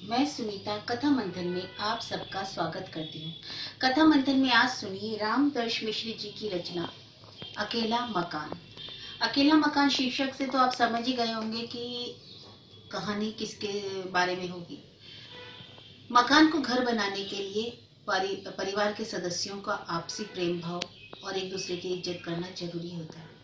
मैं सुनीता कथा मंथन में आप सबका स्वागत करती हूँ। कथा मंथन में आज सुनिए रामदर्श मिश्र जी की रचना अकेला मकान। अकेला मकान शीर्षक से तो आप समझ ही गए होंगे कि कहानी किसके बारे में होगी। मकान को घर बनाने के लिए परिवार के सदस्यों का आपसी प्रेम भाव और एक दूसरे की इज्जत करना जरूरी होता है।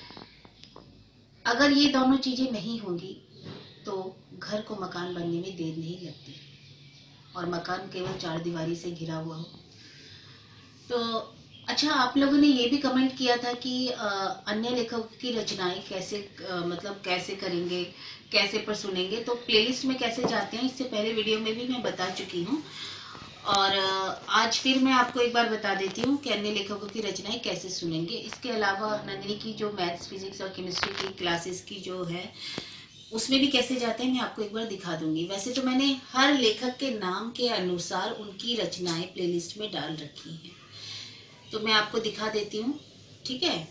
अगर ये दोनों चीजें नहीं होंगी तो घर को मकान बनने में देर नहीं लगती और मकान केवल चार दीवारी से घिरा हुआ हो तो अच्छा। आप लोगों ने ये भी कमेंट किया था कि अन्य लेखकों की रचनाएं कैसे कैसे करेंगे, कैसे पर सुनेंगे। तो प्लेलिस्ट में कैसे जाते हैं इससे पहले वीडियो में भी मैं बता चुकी हूँ और आज फिर मैं आपको एक बार बता देती हूँ कि अन्य लेखकों की रचनाएं कैसे सुनेंगे। इसके अलावा नंदिनी की जो मैथ्स, फिजिक्स और केमिस्ट्री की क्लासेस की जो है उसमें भी कैसे जाते हैं मैं आपको एक बार दिखा दूंगी। वैसे तो मैंने हर लेखक के नाम के अनुसार उनकी रचनाएं प्लेलिस्ट में डाल रखी हैं, तो मैं आपको दिखा देती हूँ, ठीक है।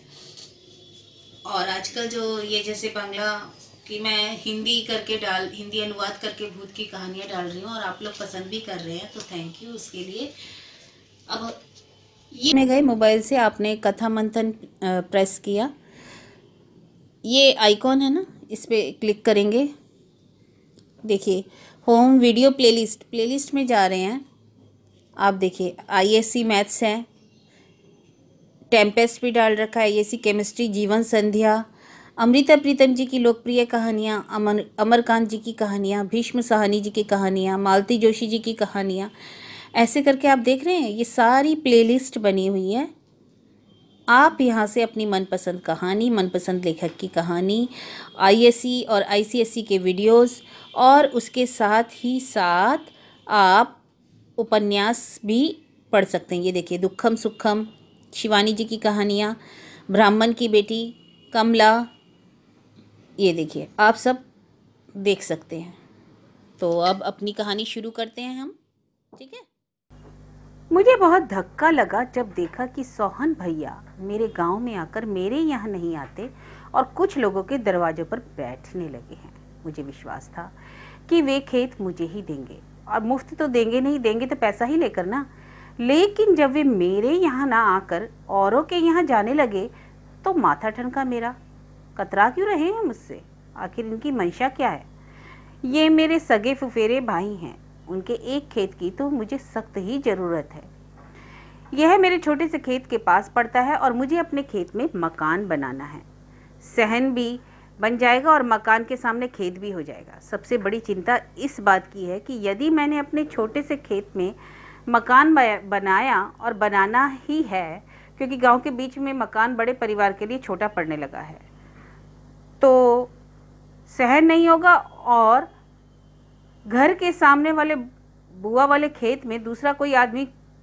और आजकल जो ये जैसे बांग्ला की मैं हिंदी अनुवाद करके भूत की कहानियां डाल रही हूँ और आप लोग पसंद भी कर रहे हैं, तो थैंक यू उसके लिए। अब ये में गए मोबाइल से आपने कथा मंथन प्रेस किया, ये आइकॉन है ना, इस पर क्लिक करेंगे। देखिए होम वीडियो प्लेलिस्ट में जा रहे हैं। आप देखिए आईएससी मैथ्स है, टेम्पेस्ट भी डाल रखा है, आईएससी केमिस्ट्री, जीवन संध्या, अमृता प्रीतम जी की लोकप्रिय कहानियाँ, अमरकांत जी की कहानियाँ, भीष्म साहनी जी की कहानियाँ, मालती जोशी जी की कहानियाँ, ऐसे करके आप देख रहे हैं ये सारी प्लेलिस्ट बनी हुई है। आप यहाँ से अपनी मनपसंद कहानी, मनपसंद लेखक की कहानी, आईएससी और आईसीएससी के वीडियोस और उसके साथ ही साथ आप उपन्यास भी पढ़ सकते हैं। ये देखिए दुखम सुखम, शिवानी जी की कहानियाँ, ब्राह्मण की बेटी, कमला, ये देखिए आप सब देख सकते हैं। तो अब अपनी कहानी शुरू करते हैं हम, ठीक है। मुझे बहुत धक्का लगा जब देखा कि सोहन भैया मेरे गांव में आकर मेरे यहाँ नहीं आते और कुछ लोगों के दरवाजों पर बैठने लगे हैं। मुझे विश्वास था कि वे खेत मुझे ही देंगे, और मुफ्त तो देंगे नहीं, देंगे तो पैसा ही लेकर ना। लेकिन जब वे मेरे यहाँ ना आकर औरों के यहाँ जाने लगे तो माथा ठनका मेरा। कतरा क्यों रहे हैं मुझसे? आखिर इनकी मंशा क्या है? ये मेरे सगे फुफेरे भाई हैं, उनके एक खेत की तो मुझे सख्त ही ज़रूरत है। यह मेरे छोटे से खेत के पास पड़ता है और मुझे अपने खेत में मकान बनाना है। सहन भी बन जाएगा और मकान के सामने खेत भी हो जाएगा। सबसे बड़ी चिंता इस बात की है कि यदि मैंने अपने छोटे से खेत में मकान बनाया, और बनाना ही है क्योंकि गांव के बीच में मकान बड़े परिवार के लिए छोटा पड़ने लगा है, तो सहन नहीं होगा और घर के सामने वाले बुआ वाले खेत में दूसरा कोई आदमी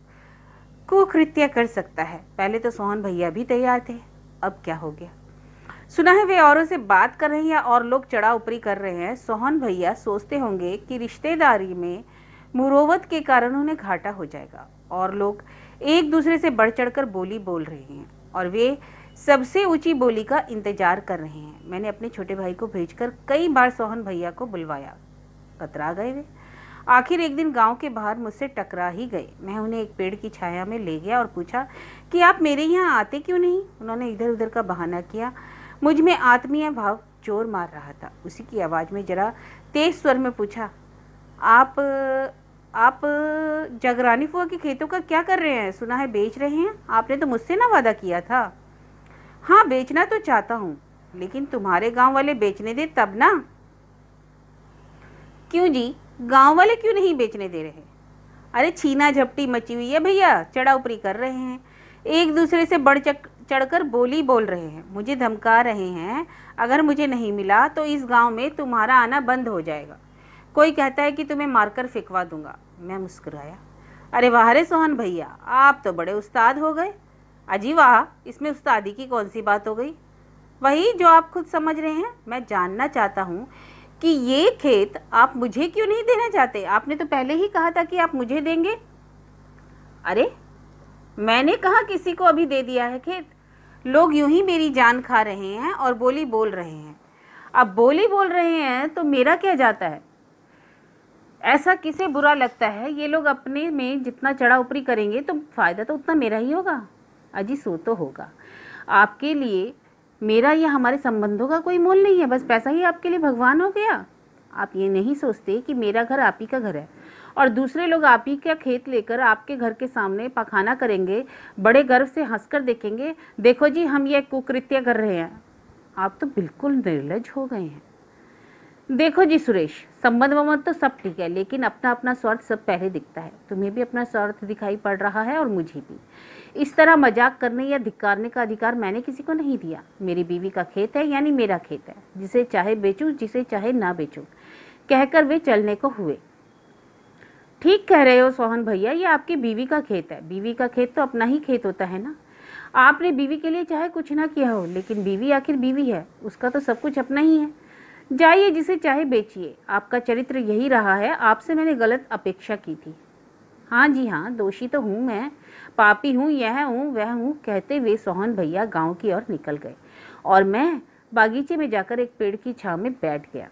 कुकृत्य कर सकता है। पहले तो सोहन भैया भी तैयार थे, अब क्या हो गया? सुना है वे औरों से बात कर रहे हैं और लोग चढ़ा ऊपरी कर रहे हैं। सोहन भैया सोचते होंगे कि रिश्तेदारी में मुरोवत के कारण उन्हें घाटा हो जाएगा, और लोग एक दूसरे से बढ़ चढ़कर बोली बोल रहे हैं और वे सबसे ऊंची बोली का इंतजार कर रहे हैं। मैंने अपने छोटे भाई को भेजकर कई बार सोहन भैया को बुलवाया, कतरा गए वे। आखिर एक दिन गांव के बाहर मुझसे टकरा ही गए। मैं उन्हें एक पेड़ की छाया में ले गया और पूछा कि आप मेरे यहाँ आते क्यों नहीं? उन्होंने इधर उधर का बहाना किया। मुझ में आत्मीय भाव जोर मार रहा था। उसी की आवाज़ में जरा तेज स्वर में पूछा, आप जगरानी फुआ के खेतों का क्या कर रहे हैं? सुना है बेच रहे हैं, आपने तो मुझसे ना वादा किया था। हाँ, बेचना तो चाहता हूँ, लेकिन तुम्हारे गाँव वाले बेचने दे तब ना। क्यों जी, गांव वाले क्यों नहीं बेचने दे रहे? अरे छीना झपटी मची हुई है भैया, चढ़ा ऊपरी कर रहे हैं, एक दूसरे से बढ़ चढ़कर बोली बोल रहे हैं, मुझे धमका रहे हैं। अगर मुझे नहीं मिला तो इस गांव में तुम्हारा आना बंद हो जाएगा। कोई कहता है कि तुम्हें मारकर फेंकवा दूंगा। मैं मुस्कुराया। अरे वाह रे सोहन भैया, आप तो बड़े उस्ताद हो गए। अजी वाह, इसमें उस्तादी की कौन सी बात हो गई? वही जो आप खुद समझ रहे हैं। मैं जानना चाहता हूँ कि ये खेत आप मुझे क्यों नहीं देना चाहते? आपने तो पहले ही कहा था कि आप मुझे देंगे। अरे मैंने कहा किसी को अभी दे दिया है खेत। लोग यूं ही मेरी जान खा रहे हैं और बोली बोल रहे हैं। अब बोली बोल रहे हैं तो मेरा क्या जाता है? ऐसा किसे बुरा लगता है? ये लोग अपने में जितना चढ़ा ऊपरी करेंगे तो फ़ायदा तो उतना मेरा ही होगा। अजी सो तो होगा, आपके लिए मेरा या हमारे संबंधों का कोई मोल नहीं है, बस पैसा ही आपके लिए भगवान हो गया। आप ये नहीं सोचते कि मेरा घर आप ही का घर है और दूसरे लोग आप ही का खेत लेकर आपके घर के सामने पखाना करेंगे, बड़े गर्व से हंसकर देखेंगे, देखो जी हम ये कुकृत्य कर रहे हैं। आप तो बिल्कुल निर्लज हो गए हैं। देखो जी सुरेश, संबंध वंबंध तो सब ठीक है, लेकिन अपना अपना स्वार्थ सब पहले दिखता है। तुम्हें भी अपना स्वार्थ दिखाई पड़ रहा है और मुझे भी। इस तरह मजाक करने या धिक्कारने का अधिकार मैंने किसी को नहीं दिया। मेरी बीवी का खेत है यानी मेरा खेत है, जिसे चाहे बेचूं जिसे चाहे ना बेचूं, कहकर वे चलने को हुए। ठीक कह रहे हो सोहन भैया, ये आपकी बीवी का खेत है। बीवी का खेत तो अपना ही खेत होता है ना। आपने बीवी के लिए चाहे कुछ ना किया हो, लेकिन बीवी आखिर बीवी है, उसका तो सब कुछ अपना ही है। जाइए जिसे चाहे बेचिए। आपका चरित्र यही रहा है, आपसे मैंने गलत अपेक्षा की थी। हाँ जी हाँ, दोषी तो हूँ मैं, पापी हूँ, यह हूँ वह हूँ, कहते हुए सोहन भैया गांव की ओर निकल गए और मैं बागीचे में जाकर एक पेड़ की छांव में बैठ गया।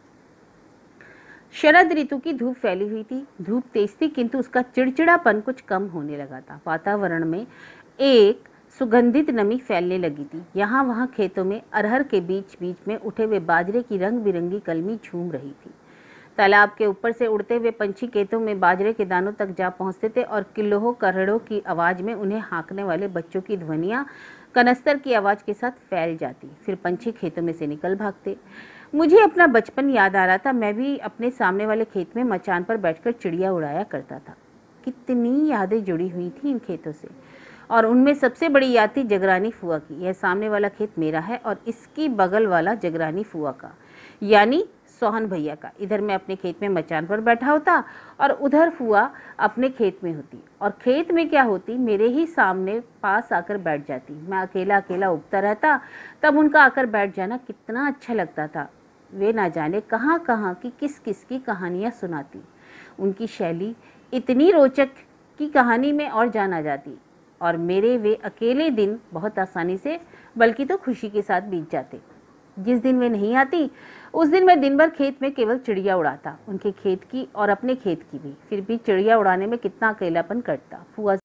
शरद ऋतु की धूप फैली हुई थी। धूप तेज थी, किंतु उसका चिड़चिड़ापन कुछ कम होने लगा था। वातावरण में एक सुगंधित नमी फैलने लगी थी। यहाँ वहाँ खेतों में अरहर के बीच बीच में उठे हुए बाजरे की रंग बिरंगी कलमी झूम रही थी। तालाब के ऊपर से उड़ते हुए पंछी खेतों में बाजरे के दानों तक जा पहुंचते थे और किल्लों करड़ों की आवाज में उन्हें हाँकने वाले बच्चों की ध्वनियां कनस्तर की आवाज के साथ फैल जाती। फिर पंछी खेतों में से निकल भागते। मुझे अपना बचपन याद आ रहा था। मैं भी अपने सामने वाले खेत में मचान पर बैठकर चिड़िया उड़ाया करता था। कितनी यादें जुड़ी हुई थी इन खेतों से, और उनमें सबसे बड़ी याद थी जगरानी फुआ की। यह सामने वाला खेत मेरा है और इसकी बगल वाला जगरानी फुआ का, यानी सोहन भैया का। इधर मैं अपने खेत में मचान पर बैठा होता और उधर फुआ अपने खेत में होती, और खेत में क्या होती, मेरे ही सामने पास आकर बैठ जाती। मैं अकेला अकेला उगता रहता, तब उनका आकर बैठ जाना कितना अच्छा लगता था। वे ना जाने कहाँ कहाँ की किस किस की कहानियाँ सुनाती। उनकी शैली इतनी रोचक की कहानी में और जान आ जाती, और मेरे वे अकेले दिन बहुत आसानी से, बल्कि तो खुशी के साथ बीत जाते। जिस दिन वे नहीं आती उस दिन मैं दिन भर खेत में केवल चिड़िया उड़ाता, उनके खेत की और अपने खेत की भी। फिर भी चिड़िया उड़ाने में कितना अकेलापन कटता।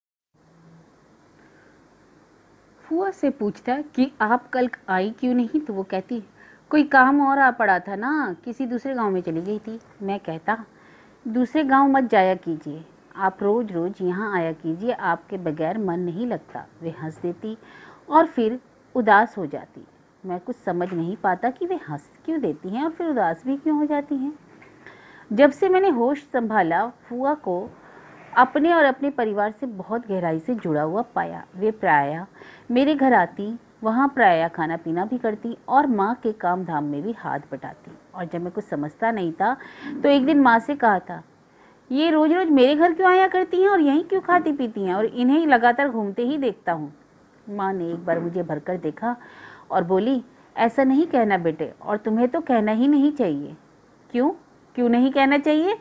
फुआ से पूछता कि आप कल आई क्यों नहीं, तो वो कहती कोई काम और आ पड़ा था ना, किसी दूसरे गांव में चली गई थी। मैं कहता दूसरे गांव मत जाया कीजिए, आप रोज रोज यहाँ आया कीजिए, आपके बगैर मन नहीं लगता। वे हंस देती और फिर उदास हो जाती। मैं कुछ समझ नहीं पाता कि वे हंस क्यों देती हैं और फिर उदास भी क्यों हो जाती हैं। जब से मैंने होश संभाला, फुआ को अपने और अपने परिवार से बहुत गहराई से जुड़ा हुआ पाया। वे प्रायः मेरे घर आती, वहाँ प्रायः खाना पीना भी करती और माँ के काम धाम में भी हाथ बटाती। और जब मैं कुछ समझता नहीं था तो एक दिन माँ से कहा था, ये रोज रोज मेरे घर क्यों आया करती हैं और यहीं क्यों खाती पीती हैं, और इन्हें लगातार घूमते ही देखता हूँ। माँ ने एक बार मुझे भरकर देखा और बोली, ऐसा नहीं कहना बेटे, और तुम्हें तो कहना ही नहीं चाहिए। क्यों क्यों नहीं कहना चाहिए?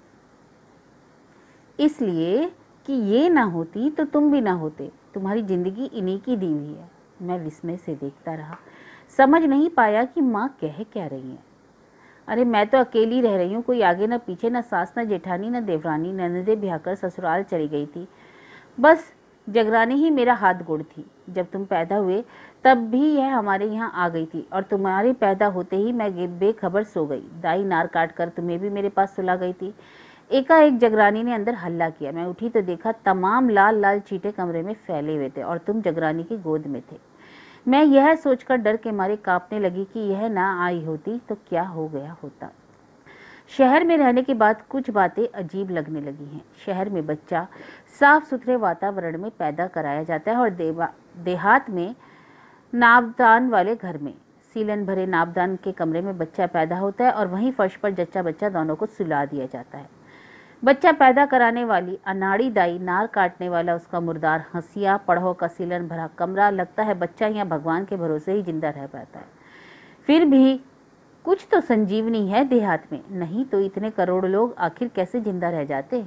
इसलिए कि ये ना होती तो तुम भी ना होते, तुम्हारी जिंदगी इन्हीं की दी हुई है। मैं विस्मय से देखता रहा, समझ नहीं पाया कि माँ कह क्या रही है। अरे मैं तो अकेली रह रही हूँ, कोई आगे ना पीछे, ना सास ना जेठानी ना देवरानी, ननदे ब्याहकर ससुराल चली गई थी, बस जगरानी ही मेरा हाथ गोड़ थी। जब तुम पैदा हुए तब भी यह हमारे यहाँ आ गई थी, और तुम्हारे पैदा होते ही मैं बेखबर सो गई। दाई नार काट कर तुम्हें भी मेरे पास सुला गई थी। एकाएक जगरानी ने अंदर हल्ला किया। मैं उठी तो देखा तमाम लाल लाल चींटे कमरे में फैले हुए थे और तुम जगरानी की गोद में थे। मैं यह सोचकर डर के मारे कांपने लगी कि यह ना आई होती तो क्या हो गया होता। शहर में रहने के बाद कुछ बातें अजीब लगने लगी हैं। शहर में बच्चा साफ सुथरे वातावरण में पैदा कराया जाता है और देहात में नाबदान वाले घर में सीलन भरे नाबदान के कमरे में बच्चा पैदा होता है और वहीं फर्श पर जच्चा बच्चा दोनों को सुला दिया जाता है। बच्चा पैदा कराने वाली अनाड़ी दाई, नार काटने वाला उसका मुर्दार हंसिया, पढ़ो का सीलन भरा कमरा, लगता है बच्चा यहाँ भगवान के भरोसे ही जिंदा रह पाता है। फिर भी कुछ तो संजीवनी है देहात में, नहीं तो इतने करोड़ लोग आखिर कैसे जिंदा रह जाते।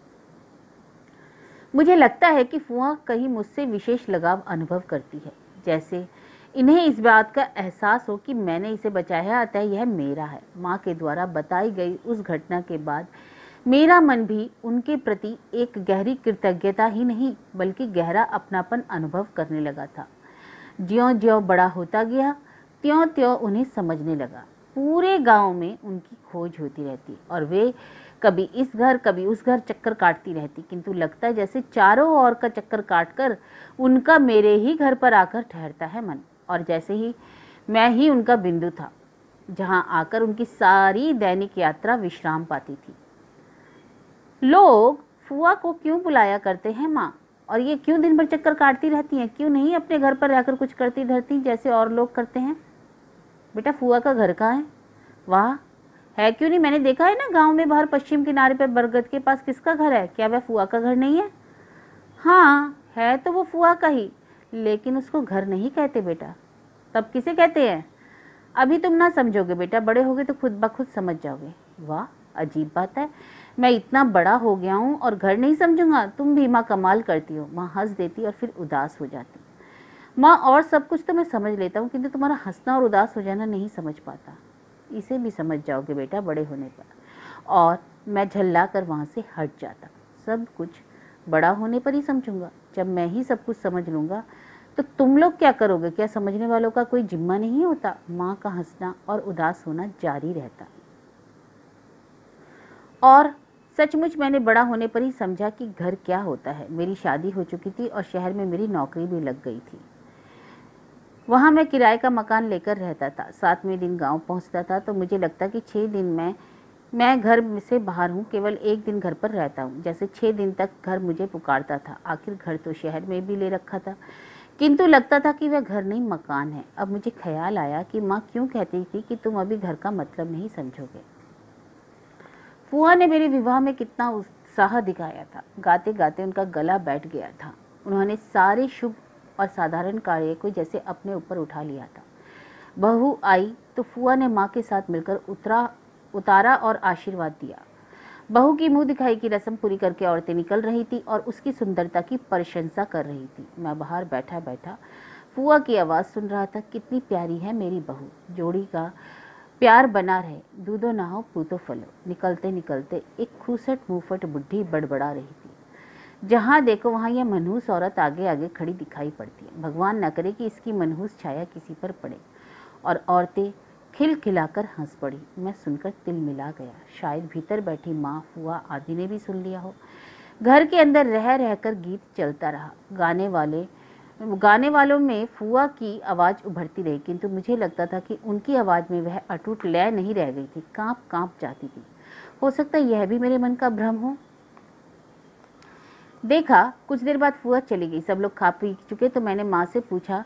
मुझे लगता है कि फुआ कहीं मुझसे विशेष लगाव अनुभव करती है, जैसे इन्हें इस बात का एहसास हो कि मैंने इसे बचाया, अतः यह मेरा है। माँ के द्वारा बताई गई उस घटना के बाद मेरा मन भी उनके प्रति एक गहरी कृतज्ञता ही नहीं बल्कि गहरा अपनापन अनुभव करने लगा था। ज्यों-ज्यों बड़ा होता गया त्यों-त्यों उन्हें समझने लगा। पूरे गांव में उनकी खोज होती रहती और वे कभी इस घर कभी उस घर चक्कर काटती रहती, किंतु लगता जैसे चारों ओर का चक्कर काटकर उनका मेरे ही घर पर आकर ठहरता है मन, और जैसे ही मैं ही उनका बिंदु था जहां आकर उनकी सारी दैनिक यात्रा विश्राम पाती थी। लोग फुआ को क्यों बुलाया करते हैं माँ, और ये क्यों दिन भर चक्कर काटती रहती हैं, क्यों नहीं अपने घर पर रहकर कुछ करती रहती जैसे और लोग करते हैं। बेटा फुआ का घर कहाँ है? वाह, है क्यों नहीं? मैंने देखा है ना गांव में बाहर पश्चिम किनारे पर बरगद के पास किसका घर है? क्या वह फुआ का घर नहीं है? हाँ है तो वो फुआ का ही, लेकिन उसको घर नहीं कहते बेटा। तब किसे कहते हैं? अभी तुम ना समझोगे बेटा, बड़े होगे तो खुद ब खुद समझ जाओगे। वाह अजीब बात है, मैं इतना बड़ा हो गया हूँ और घर नहीं समझूंगा? तुम भी माँ कमाल करती हो। माँ हंस देती और फिर उदास हो जाती। माँ और सब कुछ तो मैं समझ लेता हूँ, किंतु तुम्हारा हंसना और उदास हो जाना नहीं समझ पाता। इसे भी समझ जाओगे बेटा बड़े होने पर। और मैं झल्ला कर वहाँ से हट जाता। सब कुछ बड़ा होने पर ही समझूंगा। जब मैं ही सब कुछ समझ लूँगा तो तुम लोग क्या करोगे? क्या समझने वालों का कोई जिम्मा नहीं होता? माँ का हंसना और उदास होना जारी रहता। और सचमुच मैंने बड़ा होने पर ही समझा कि घर क्या होता है। मेरी शादी हो चुकी थी और शहर में मेरी नौकरी भी लग गई थी। वहाँ मैं किराए का मकान लेकर रहता था। 7वें दिन गांव पहुँचता था तो मुझे लगता कि 6 दिन मैं घर से बाहर हूँ, केवल 1 दिन घर पर रहता हूँ। जैसे 6 दिन तक घर मुझे पुकारता था। आखिर घर तो शहर में भी ले रखा था, किंतु लगता था कि वह घर नहीं मकान है। अब मुझे ख्याल आया कि माँ क्यों कहती थी कि तुम अभी घर का मतलब नहीं समझोगे। फुआ ने मेरे विवाह में कितना उत्साह दिखाया था। गाते गाते उनका गला बैठ गया था। उन्होंने सारे शुभ और साधारण कार्य को जैसे अपने ऊपर उठा लिया था। बहू आई तो फुआ ने माँ के साथ मिलकर उतारा और आशीर्वाद दिया। बहू की मुंह दिखाई की रस्म पूरी करके औरतें निकल रही थी और उसकी सुंदरता की प्रशंसा कर रही थी। मैं बाहर बैठा बैठा फुआ की आवाज़ सुन रहा था। कितनी प्यारी है मेरी बहू, जोड़ी का प्यार बना रहे, दूधो नहाओ पूतो फलो। निकलते निकलते एक खूसट मुंहफट बुढ़ी बड़बड़ा रही थी। जहाँ देखो वहाँ यह मनहूस औरत आगे आगे खड़ी दिखाई पड़ती है। भगवान न करे कि इसकी मनहूस छाया किसी पर पड़े। और औरतें खिलखिलाकर हंस पड़ी। मैं सुनकर तिल मिला गया। शायद भीतर बैठी माँ, फुआ आदि ने भी सुन लिया हो। घर के अंदर रह रहकर गीत चलता रहा। गाने वालों में फुआ की आवाज़ उभरती रही, किंतु मुझे लगता था कि उनकी आवाज़ में वह अटूट लय नहीं रह गई थी, कांप कांप जाती थी। हो सकता है यह भी मेरे मन का भ्रम हो। देखा कुछ देर बाद फुआ चली गई। सब लोग खा पी चुके तो मैंने माँ से पूछा,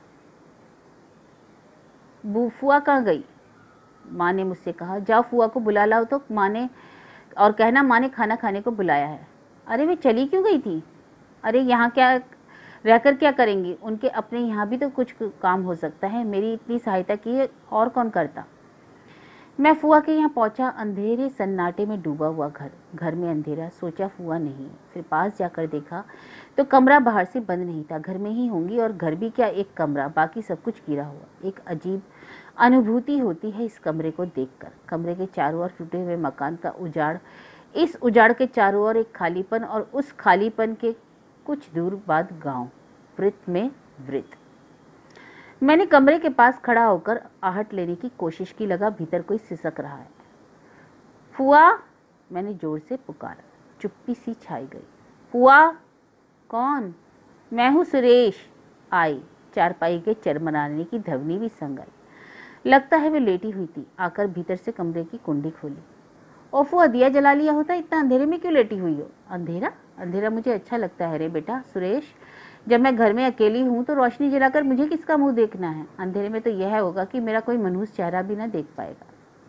फुआ कहाँ गई? माँ ने मुझसे कहा, जाओ फुआ को बुला लाओ तो और कहना माँ ने खाना खाने को बुलाया है। अरे वे चली क्यों गई थी? अरे यहाँ क्या रहकर क्या करेंगी? उनके अपने यहाँ भी तो कुछ काम हो सकता है। मेरी इतनी सहायता की और कौन करता। मैं फुआ के यहाँ पहुँचा। अंधेरे सन्नाटे में डूबा हुआ घर में अंधेरा। सोचा फुआ नहीं। फिर पास जाकर देखा तो कमरा बाहर से बंद नहीं था। घर में ही होंगी, और घर भी क्या एक कमरा, बाकी सब कुछ गिरा हुआ। एक अजीब अनुभूति होती है इस कमरे को देखकर। कमरे के चारों ओर टूटे हुए मकान का उजाड़, इस उजाड़ के चारों ओर एक खालीपन, और उस खालीपन के कुछ दूर बाद गांव, वृत्त में वृत्त। मैंने कमरे के पास खड़ा होकर आहट लेने की कोशिश की। लगा भीतर कोई सिसक रहा है। फुआ, मैंने जोर से पुकारा। चुप्पी सी छाई गई। फुआ? कौन? मैं हूँ सुरेश। आई। चारपाई के चरमराने की ध्वनि भी संग आई। लगता है वे लेटी हुई थी। आकर भीतर से कमरे की कुंडी खोली। ओ फुआ, दिया जला लिया होता, इतना अंधेरे में क्यों लेटी हुई हो? अंधेरा? अंधेरा मुझे अच्छा लगता है रे बेटा सुरेश। जब मैं घर में अकेली हूँ तो रोशनी जलाकर मुझे किसका मुंह देखना है? अंधेरे में तो यह होगा कि मेरा कोई मनहूस चेहरा भी ना देख पाएगा।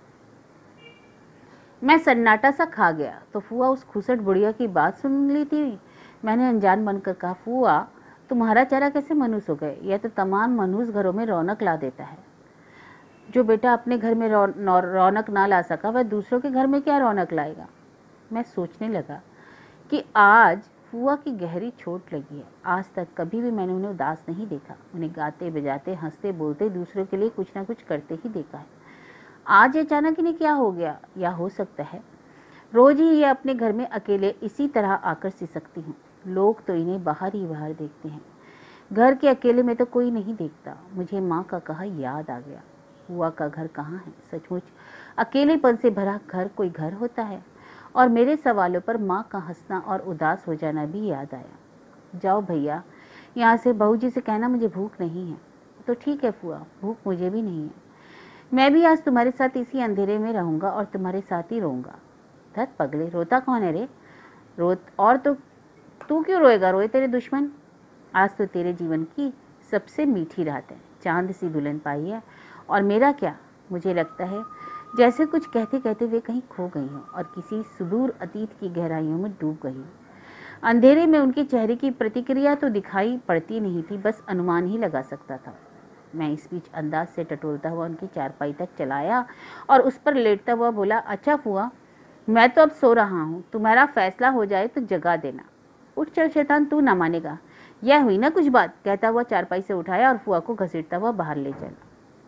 मैं सन्नाटा सा खा गया। तो फुआ उस खुसट बुढ़िया की बात सुन ली थी। मैंने अनजान बनकर कहा, फुआ तुम्हारा चेहरा कैसे मनहूस हो गए? यह तो तमाम मनहूस घरों में रौनक ला देता है। जो बेटा अपने घर में रौनक ना ला सका, वह दूसरों के घर में क्या रौनक लाएगा? मैं सोचने लगा कि आज फुआ की गहरी चोट लगी है। आज तक कभी भी मैंने उन्हें उदास नहीं देखा। उन्हें गाते बजाते, हंसते बोलते, दूसरों के लिए कुछ ना कुछ करते ही देखा है। आज अचानक इन्हें क्या हो गया? या हो सकता है रोज ही ये अपने घर में अकेले इसी तरह आकर सिसकती हैं। लोग तो इन्हें बाहर ही बाहर देखते हैं, घर के अकेले में तो कोई नहीं देखता। मुझे माँ का कहा याद आ गया, हुआ का घर कहाँ है? सचमुच अकेलेपन से भरा घर कोई घर होता है? और मेरे सवालों पर माँ का हंसना और उदास हो जाना भी याद आया। जाओ भैया, यहाँ से बहू जी से कहना मुझे भूख नहीं है। तो ठीक है फुआ, भूख मुझे भी नहीं है। मैं भी आज तुम्हारे साथ इसी अंधेरे में रहूंगा और तुम्हारे साथ ही रहूंगा। धत पगले, रोता कौन है रे? और तो तू क्यों रोएगा? रोए तेरे दुश्मन। आज तो तेरे जीवन की सबसे मीठी रात है, चांद सी दुल्हन पाई है। और मेरा क्या? मुझे लगता है जैसे कुछ कहते कहते वे कहीं खो गई हों और किसी सुदूर अतीत की गहराइयों में डूब गई हों। अंधेरे में उनके चेहरे की प्रतिक्रिया तो दिखाई पड़ती नहीं थी, बस अनुमान ही लगा सकता था। मैं इस बीच अंदाज से टटोलता हुआ उनकी चारपाई तक चलाया और उस पर लेटता हुआ बोला, अच्छा फुआ, मैं तो अब सो रहा हूँ, तुम्हारा फैसला हो जाए तो जगा देना। उठ चल शैतान, तू ना मानेगा। यह हुई ना कुछ बात, कहता हुआ चारपाई से उठाया और फुआ को घसीटता हुआ बाहर ले चला।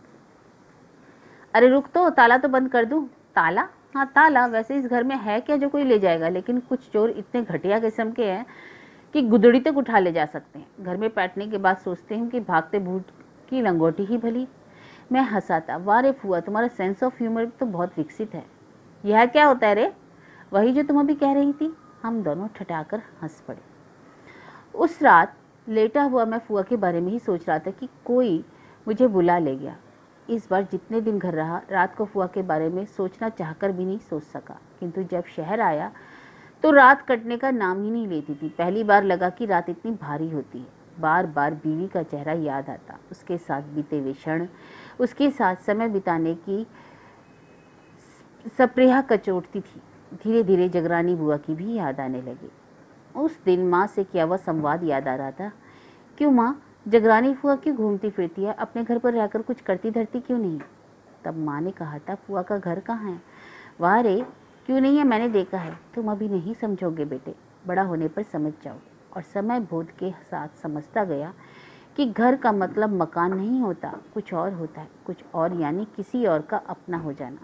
अरे रुक तो, ताला तो बंद कर दूं। ताला? हाँ ताला, वैसे इस घर में है क्या जो कोई ले जाएगा, लेकिन कुछ चोर इतने घटिया किस्म के हैं कि गुदड़ी तक उठा ले जा सकते हैं। घर में बैठने के बाद सोचते हूँ कि भागते भूत की लंगोटी ही भली। मैं हंसाता, वाह रे फुआ, तुम्हारा सेंस ऑफ ह्यूमर तो बहुत विकसित है। यह क्या होता है रे? वही जो तुम अभी कह रही थी। हम दोनों ठठाकर हंस पड़े। उस रात लेटा हुआ मैं फुआ के बारे में ही सोच रहा था कि कोई मुझे बुला ले गया। इस बार जितने दिन घर रहा, रात को फुआ के बारे में सोचना चाहकर भी नहीं सोच सका, किंतु जब शहर आया तो रात कटने का नाम ही नहीं लेती थी। पहली बार लगा कि रात इतनी भारी होती है। बार बार बीवी का चेहरा याद आता, उसके साथ बीते हुए क्षण, उसके साथ समय बिताने की सप्रेहा कचोटती थी। धीरे धीरे जगरानी बुआ की भी याद आने लगी। उस दिन माँ से किया हुआ संवाद याद आ रहा था। क्यों माँ, जगरानी फुआ क्यों घूमती फिरती है? अपने घर पर रहकर कुछ करती धरती क्यों नहीं? तब माँ ने कहा था, फुआ का घर कहाँ है? वाह रे, क्यों नहीं है? मैंने देखा है। तुम अभी नहीं समझोगे बेटे, बड़ा होने पर समझ जाओ। और समय बोध के साथ समझता गया कि घर का मतलब मकान नहीं होता, कुछ और होता है। कुछ और यानी किसी और का अपना हो जाना।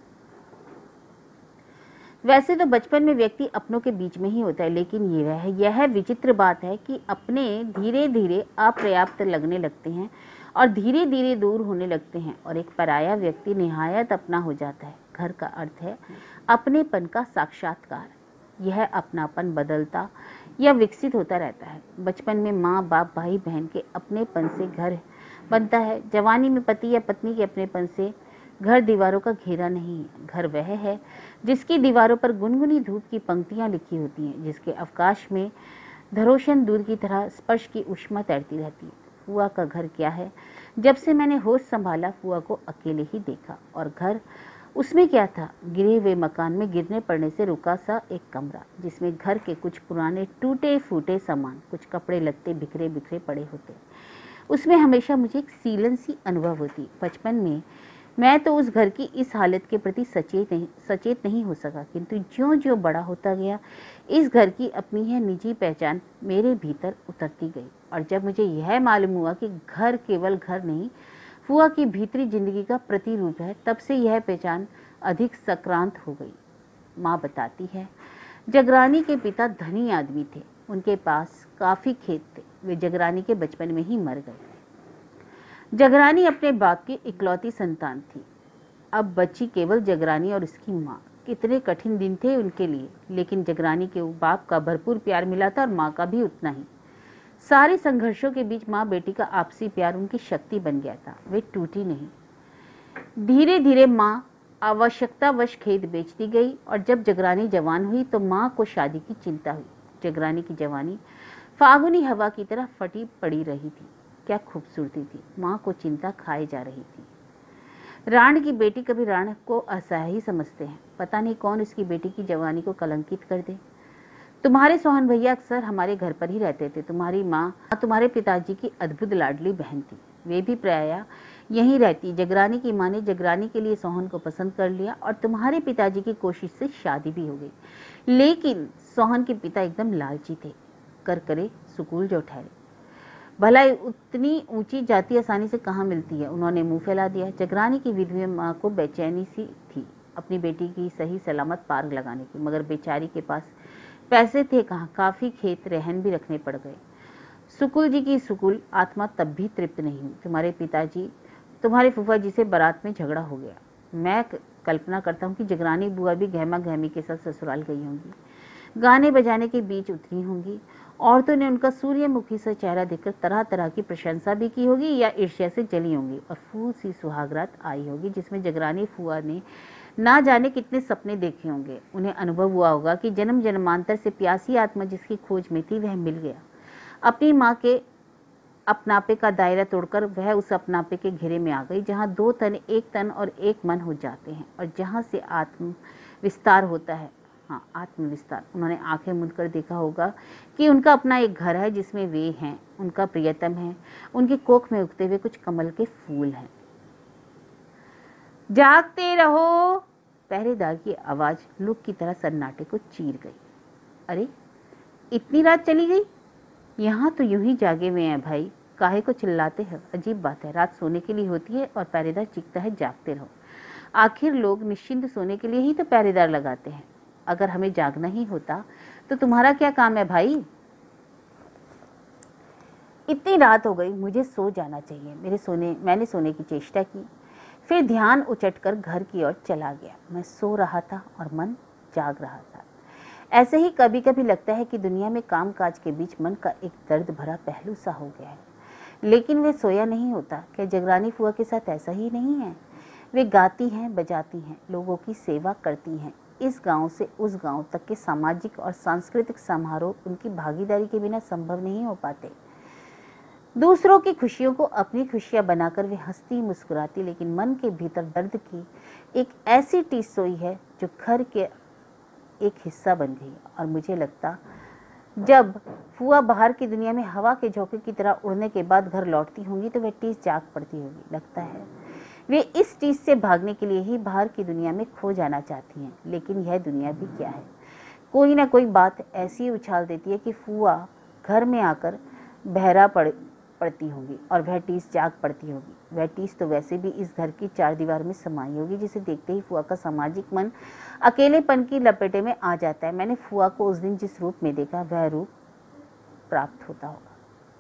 वैसे तो बचपन में व्यक्ति अपनों के बीच में ही होता है, लेकिन यह विचित्र बात है कि अपने धीरे धीरे अपर्याप्त लगने लगते हैं और धीरे धीरे दूर होने लगते हैं और एक पराया व्यक्ति निहायत अपना हो जाता है। घर का अर्थ है अपनेपन का साक्षात्कार। यह अपनापन बदलता या विकसित होता रहता है। बचपन में माँ बाप भाई बहन के अपनेपन से घर बनता है। जवानी में पति या पत्नी के अपनेपन से घर दीवारों का घेरा नहीं है। घर वह है जिसकी दीवारों पर गुनगुनी धूप की पंक्तियां लिखी होती हैं, जिसके अवकाश में धरोशन दूध की तरह स्पर्श की ऊष्मा तैरती रहती है। फुआ का घर क्या है? जब से मैंने होश संभाला फुआ को अकेले ही देखा। और घर, उसमें क्या था? गिरे हुए मकान में गिरने पड़ने से रुका सा एक कमरा, जिसमें घर के कुछ पुराने टूटे फूटे सामान, कुछ कपड़े लत्ते बिखरे बिखरे पड़े होते। उसमें हमेशा मुझे एक सीलन सी अनुभव होती। बचपन में मैं तो उस घर की इस हालत के प्रति सचेत नहीं हो सका, किंतु ज्यों ज्यों बड़ा होता गया, इस घर की अपनी है निजी पहचान मेरे भीतर उतरती गई। और जब मुझे यह मालूम हुआ कि घर केवल घर नहीं, फुआ की भीतरी जिंदगी का प्रतिरूप है, तब से यह पहचान अधिक सक्रांत हो गई। माँ बताती है, जगरानी के पिता धनी आदमी थे, उनके पास काफी खेत थे। वे जगरानी के बचपन में ही मर गए। जगरानी अपने बाप की इकलौती संतान थी। अब बची केवल जगरानी और उसकी माँ। कितने कठिन दिन थे उनके लिए, लेकिन जगरानी के बाप का भरपूर प्यार मिला था और माँ का भी उतना ही। सारे संघर्षों के बीच माँ बेटी का आपसी प्यार उनकी शक्ति बन गया था, वे टूटी नहीं। धीरे धीरे माँ आवश्यकतावश खेत बेचती गई और जब जगरानी जवान हुई तो माँ को शादी की चिंता हुई। जगरानी की जवानी फागुनी हवा की तरह फटी पड़ी रही थी। क्या खूबसूरती थी! माँ को चिंता खाए जा रही थी। राण की बेटी कभी राण को असह्य ही समझते हैं। पता नहीं कौन उसकी बेटी की जवानी को कलंकित कर दे। तुम्हारे सोहन भैया अक्सर हमारे घर पर ही रहते थे। तुम्हारी माँ तुम्हारे पिताजी की अद्भुत लाडली बहन थी, वे भी प्रायः यहीं रहती। जगरानी की माँ ने जगरानी के लिए सोहन को पसंद कर लिया और तुम्हारे पिताजी की कोशिश से शादी भी हो गई। लेकिन सोहन के पिता एकदम लालची थे, कर करे सुकूल जो ठहरे। भला उतनी ऊंची जाति आसानी से कहाँ मिलती है? उन्होंने मुंह फैला दिया। जगरानी की विधवा माँ को बेचैनी सी थी। अपनी बेटी की सही सलामत पार लगाने की, मगर बेचारी के पास पैसे थे कहाँ, काफ़ी खेत रहन भी रखने पड़ गए। सुकुल जी की सुकुल आत्मा तब भी तृप्त नहीं हुई। तुम्हारे पिताजी, तुम्हारे फूफा जी से बारात में झगड़ा हो गया। मैं कल्पना करता हूँ कि जगरानी बुआ भी गहमा गहमी के साथ ससुराल गई होंगी, गाने बजाने के बीच उतरी होंगी। औरतों ने उनका सूर्यमुखी सा चेहरा देखकर तरह तरह की प्रशंसा भी की होगी या ईर्ष्या से जली होंगी, और फूल सी सुहागरात आई होगी जिसमें जगरानी फुआ ने ना जाने कितने सपने देखे होंगे। उन्हें अनुभव हुआ होगा कि जन्म जन्मांतर से प्यासी आत्मा जिसकी खोज में थी वह मिल गया। अपनी माँ के अपनापे का दायरा तोड़कर वह उस अपनापे के घेरे में आ गई, जहाँ दो तन एक तन और एक मन हो जाते हैं, और जहाँ से आत्म विस्तार होता है। हाँ, आत्मविस्तार। उन्होंने आंखें मूंद कर देखा होगा कि उनका अपना एक घर है जिसमें वे हैं, उनका प्रियतम है, उनकी कोख में उगते हुए कुछ कमल के फूल हैं। जागते रहो, पहरेदार की आवाज लुक की तरह सन्नाटे को चीर गई। अरे, इतनी रात चली गई? यहाँ तो यूं ही जागे हुए हैं भाई, काहे को चिल्लाते हैं? अजीब बात है, रात सोने के लिए होती है और पहरेदार चीखता है जागते रहो। आखिर लोग निश्चिंत सोने के लिए ही तो पहरेदार लगाते हैं। अगर हमें जागना ही होता तो तुम्हारा क्या काम है भाई? इतनी रात हो गई, मुझे सो जाना चाहिए। मैंने सोने की चेष्टा की, फिर ध्यान उचटकर घर की ओर चला गया। मैं सो रहा था और मन जाग रहा था। ऐसे ही कभी कभी लगता है कि दुनिया में काम काज के बीच मन का एक दर्द भरा पहलू सा हो गया है, लेकिन वे सोया नहीं होता। क्या जगरानी फुआ के साथ ऐसा ही नहीं है? वे गाती हैं, बजाती हैं, लोगों की सेवा करती हैं। इस गांव से उस गांव तक के सामाजिक और सांस्कृतिक समारोह उनकी भागीदारी के बिना संभव नहीं हो पाते। दूसरों की खुशियों को अपनी खुशियां बनाकर वे हंसती मुस्कुराती, लेकिन मन के भीतर दर्द की एक ऐसी टीस सोई है जो घर के एक हिस्सा बन गई। और मुझे लगता जब फुआ बाहर की दुनिया में हवा के झोंके की तरह उड़ने के बाद घर लौटती होंगी तो वह टीस जाग पड़ती होगी। लगता है वे इस टीस से भागने के लिए ही बाहर की दुनिया में खो जाना चाहती हैं। लेकिन यह दुनिया भी क्या है, कोई ना कोई बात ऐसी उछाल देती है कि फुआ घर में आकर बहरा पड़ती होगी और वह टीस जाग पड़ती होगी। वह टीस तो वैसे भी इस घर की चार दीवार में समाई होगी, जिसे देखते ही फुआ का सामाजिक मन अकेलेपन की लपेटे में आ जाता है। मैंने फुआ को उस दिन जिस रूप में देखा वह रूप प्राप्त होता होगा।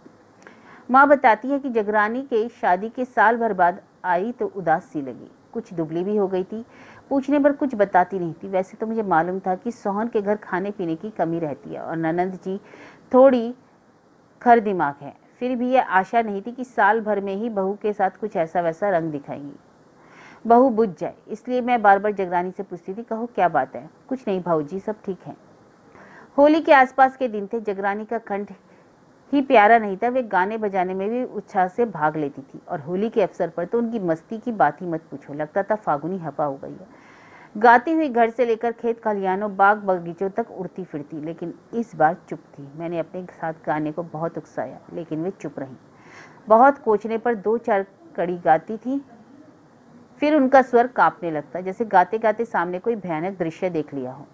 माँ बताती है कि जगरानी के शादी के साल भर बाद आई तो उदास सी लगी, कुछ दुबली भी हो गई थी। पूछने पर कुछ बताती नहीं थी। वैसे तो मुझे मालूम था कि सोहन के घर खाने पीने की कमी रहती है और ननंद जी थोड़ी खर दिमाग है, फिर भी यह आशा नहीं थी कि साल भर में ही बहू के साथ कुछ ऐसा वैसा रंग दिखाएंगी, बहू बुझ जाए। इसलिए मैं बार बार जगरानी से पूछती थी, कहो क्या बात है? कुछ नहीं भाऊजी, सब ठीक है। होली के आसपास के दिन थे। जगरानी का कंठ ही प्यारा नहीं था, वे गाने बजाने में भी उत्साह से भाग लेती थी, और होली के अवसर पर तो उनकी मस्ती की बात ही मत पूछो। लगता था फागुनी हवा हो गई है। गाती हुई घर से लेकर खेत खलिहानों बाग बगीचों तक उड़ती फिरती, लेकिन इस बार चुप थी। मैंने अपने साथ गाने को बहुत उकसाया, लेकिन वे चुप रहीं। बहुत कोचने पर 2-4 कड़ी गाती थी, फिर उनका स्वर कांपने लगता, जैसे गाते गाते सामने कोई भयानक दृश्य देख लिया हो।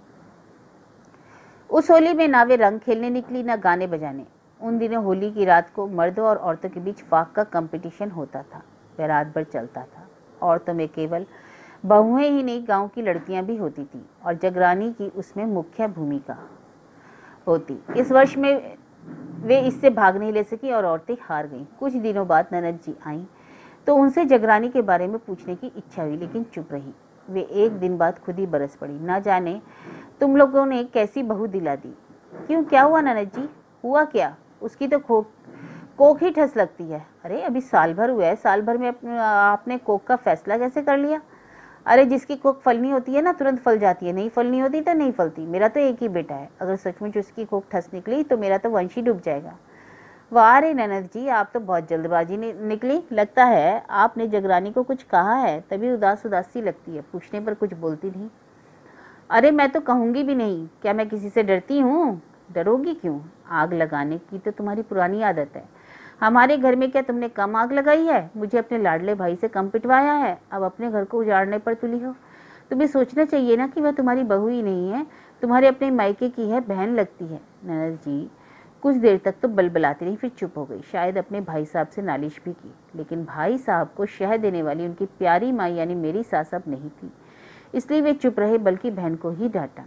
उस होली में ना वे रंग खेलने निकली, ना गाने बजाने। उन दिनों होली की रात को मर्दों और औरतों के बीच फाग का कंपटीशन होता था। वह रात भर चलता था। औरतों में केवल बहुएं ही नहीं, गांव की लड़कियां भी होती थी, और जगरानी की उसमें मुख्य भूमिका होती। इस वर्ष में वे इससे भाग नहीं ले सकी और औरतें हार गईं। कुछ दिनों बाद ननद जी आईं तो उनसे जगरानी के बारे में पूछने की इच्छा हुई, लेकिन चुप रही। वे एक दिन बाद खुद ही बरस पड़ी, ना जाने तुम लोगों ने कैसी बहू दिला दी। क्यों, क्या हुआ ननद जी? हुआ क्या? उसकी तो कोख ही ठस लगती है। अरे अभी साल भर हुआ है, साल भर में आपने कोख का फैसला कैसे कर लिया? अरे जिसकी कोख फलनी होती है ना, तुरंत फल जाती है, नहीं फलनी होती तो नहीं फलती। मेरा तो एक ही बेटा है, अगर सचमुच उसकी कोख ठस निकली तो मेरा तो वंश ही डूब जाएगा। वाह रे ननद जी, आप तो बहुत जल्दबाजी निकली। लगता है आपने जगरानी को कुछ कहा है, तभी उदास उदासी लगती है, पूछने पर कुछ बोलती नहीं। अरे मैं तो कहूंगी भी नहीं, क्या मैं किसी से डरती हूँ? डरोगी क्यों? आग लगाने की तो तुम्हारी पुरानी आदत है। हमारे घर में क्या तुमने कम आग लगाई है? मुझे अपने लाडले भाई से कम पिटवाया है, अब अपने घर को उजाड़ने पर तुली हो। तुम्हें सोचना चाहिए ना कि वह तुम्हारी बहू ही नहीं है, तुम्हारे अपने मायके की है, बहन लगती है। ननद जी कुछ देर तक तो बलबलाती रही, फिर चुप हो गई। शायद अपने भाई साहब से नालिश भी की, लेकिन भाई साहब को शह देने वाली उनकी प्यारी माँ यानी मेरी सास अब नहीं थी। इसलिए वे चुप रहे, बल्कि बहन को ही डांटा।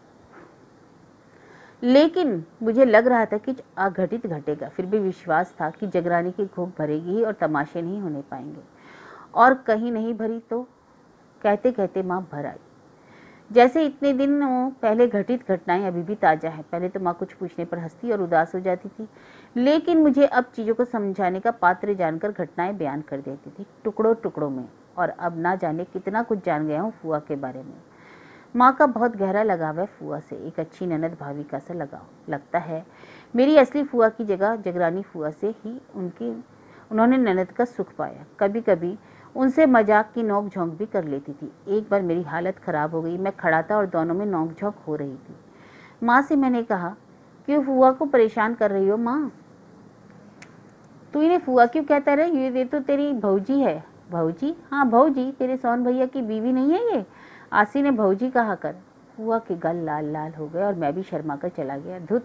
लेकिन मुझे लग रहा था कि अघटित घटेगा। फिर भी विश्वास था कि जगरानी की खूब भरेगी ही और तमाशे नहीं होने पाएंगे। और कहीं नहीं भरी तो कहते कहते माँ भर आई। जैसे इतने दिनों पहले घटित घटनाएं अभी भी ताजा है। पहले तो माँ कुछ पूछने पर हंसती और उदास हो जाती थी, लेकिन मुझे अब चीजों को समझाने का पात्र जानकर घटनाएं बयान कर देती थी, टुकड़ों टुकड़ों में। और अब ना जाने कितना कुछ जान गया हूँ फुआ के बारे में। माँ का बहुत गहरा लगाव है फुआ से, एक अच्छी ननद भाभी का सा लगाव। लगता है मेरी असली फुआ की जगह जगरानी फुआ से ही उन्होंने ननद का सुख पाया। कभी कभी उनसे मजाक की नोक झोंक भी कर लेती थी। एक बार मेरी हालत खराब हो गई, मैं खड़ा था और दोनों में नोक झोंक हो रही थी। माँ से मैंने कहा, क्यों फुआ को परेशान कर रही हो माँ? तू इन्हें फुआ क्यों कहता रहे? ये तो तेरी भौजी है। भौजी? हाँ भौजी, तेरे सोहन भैया की बीवी नहीं है ये? आसी ने भौजी कहा कर। फुआ के गल लाल लाल हो गए और मैं भी शर्मा कर चला गया। धुत,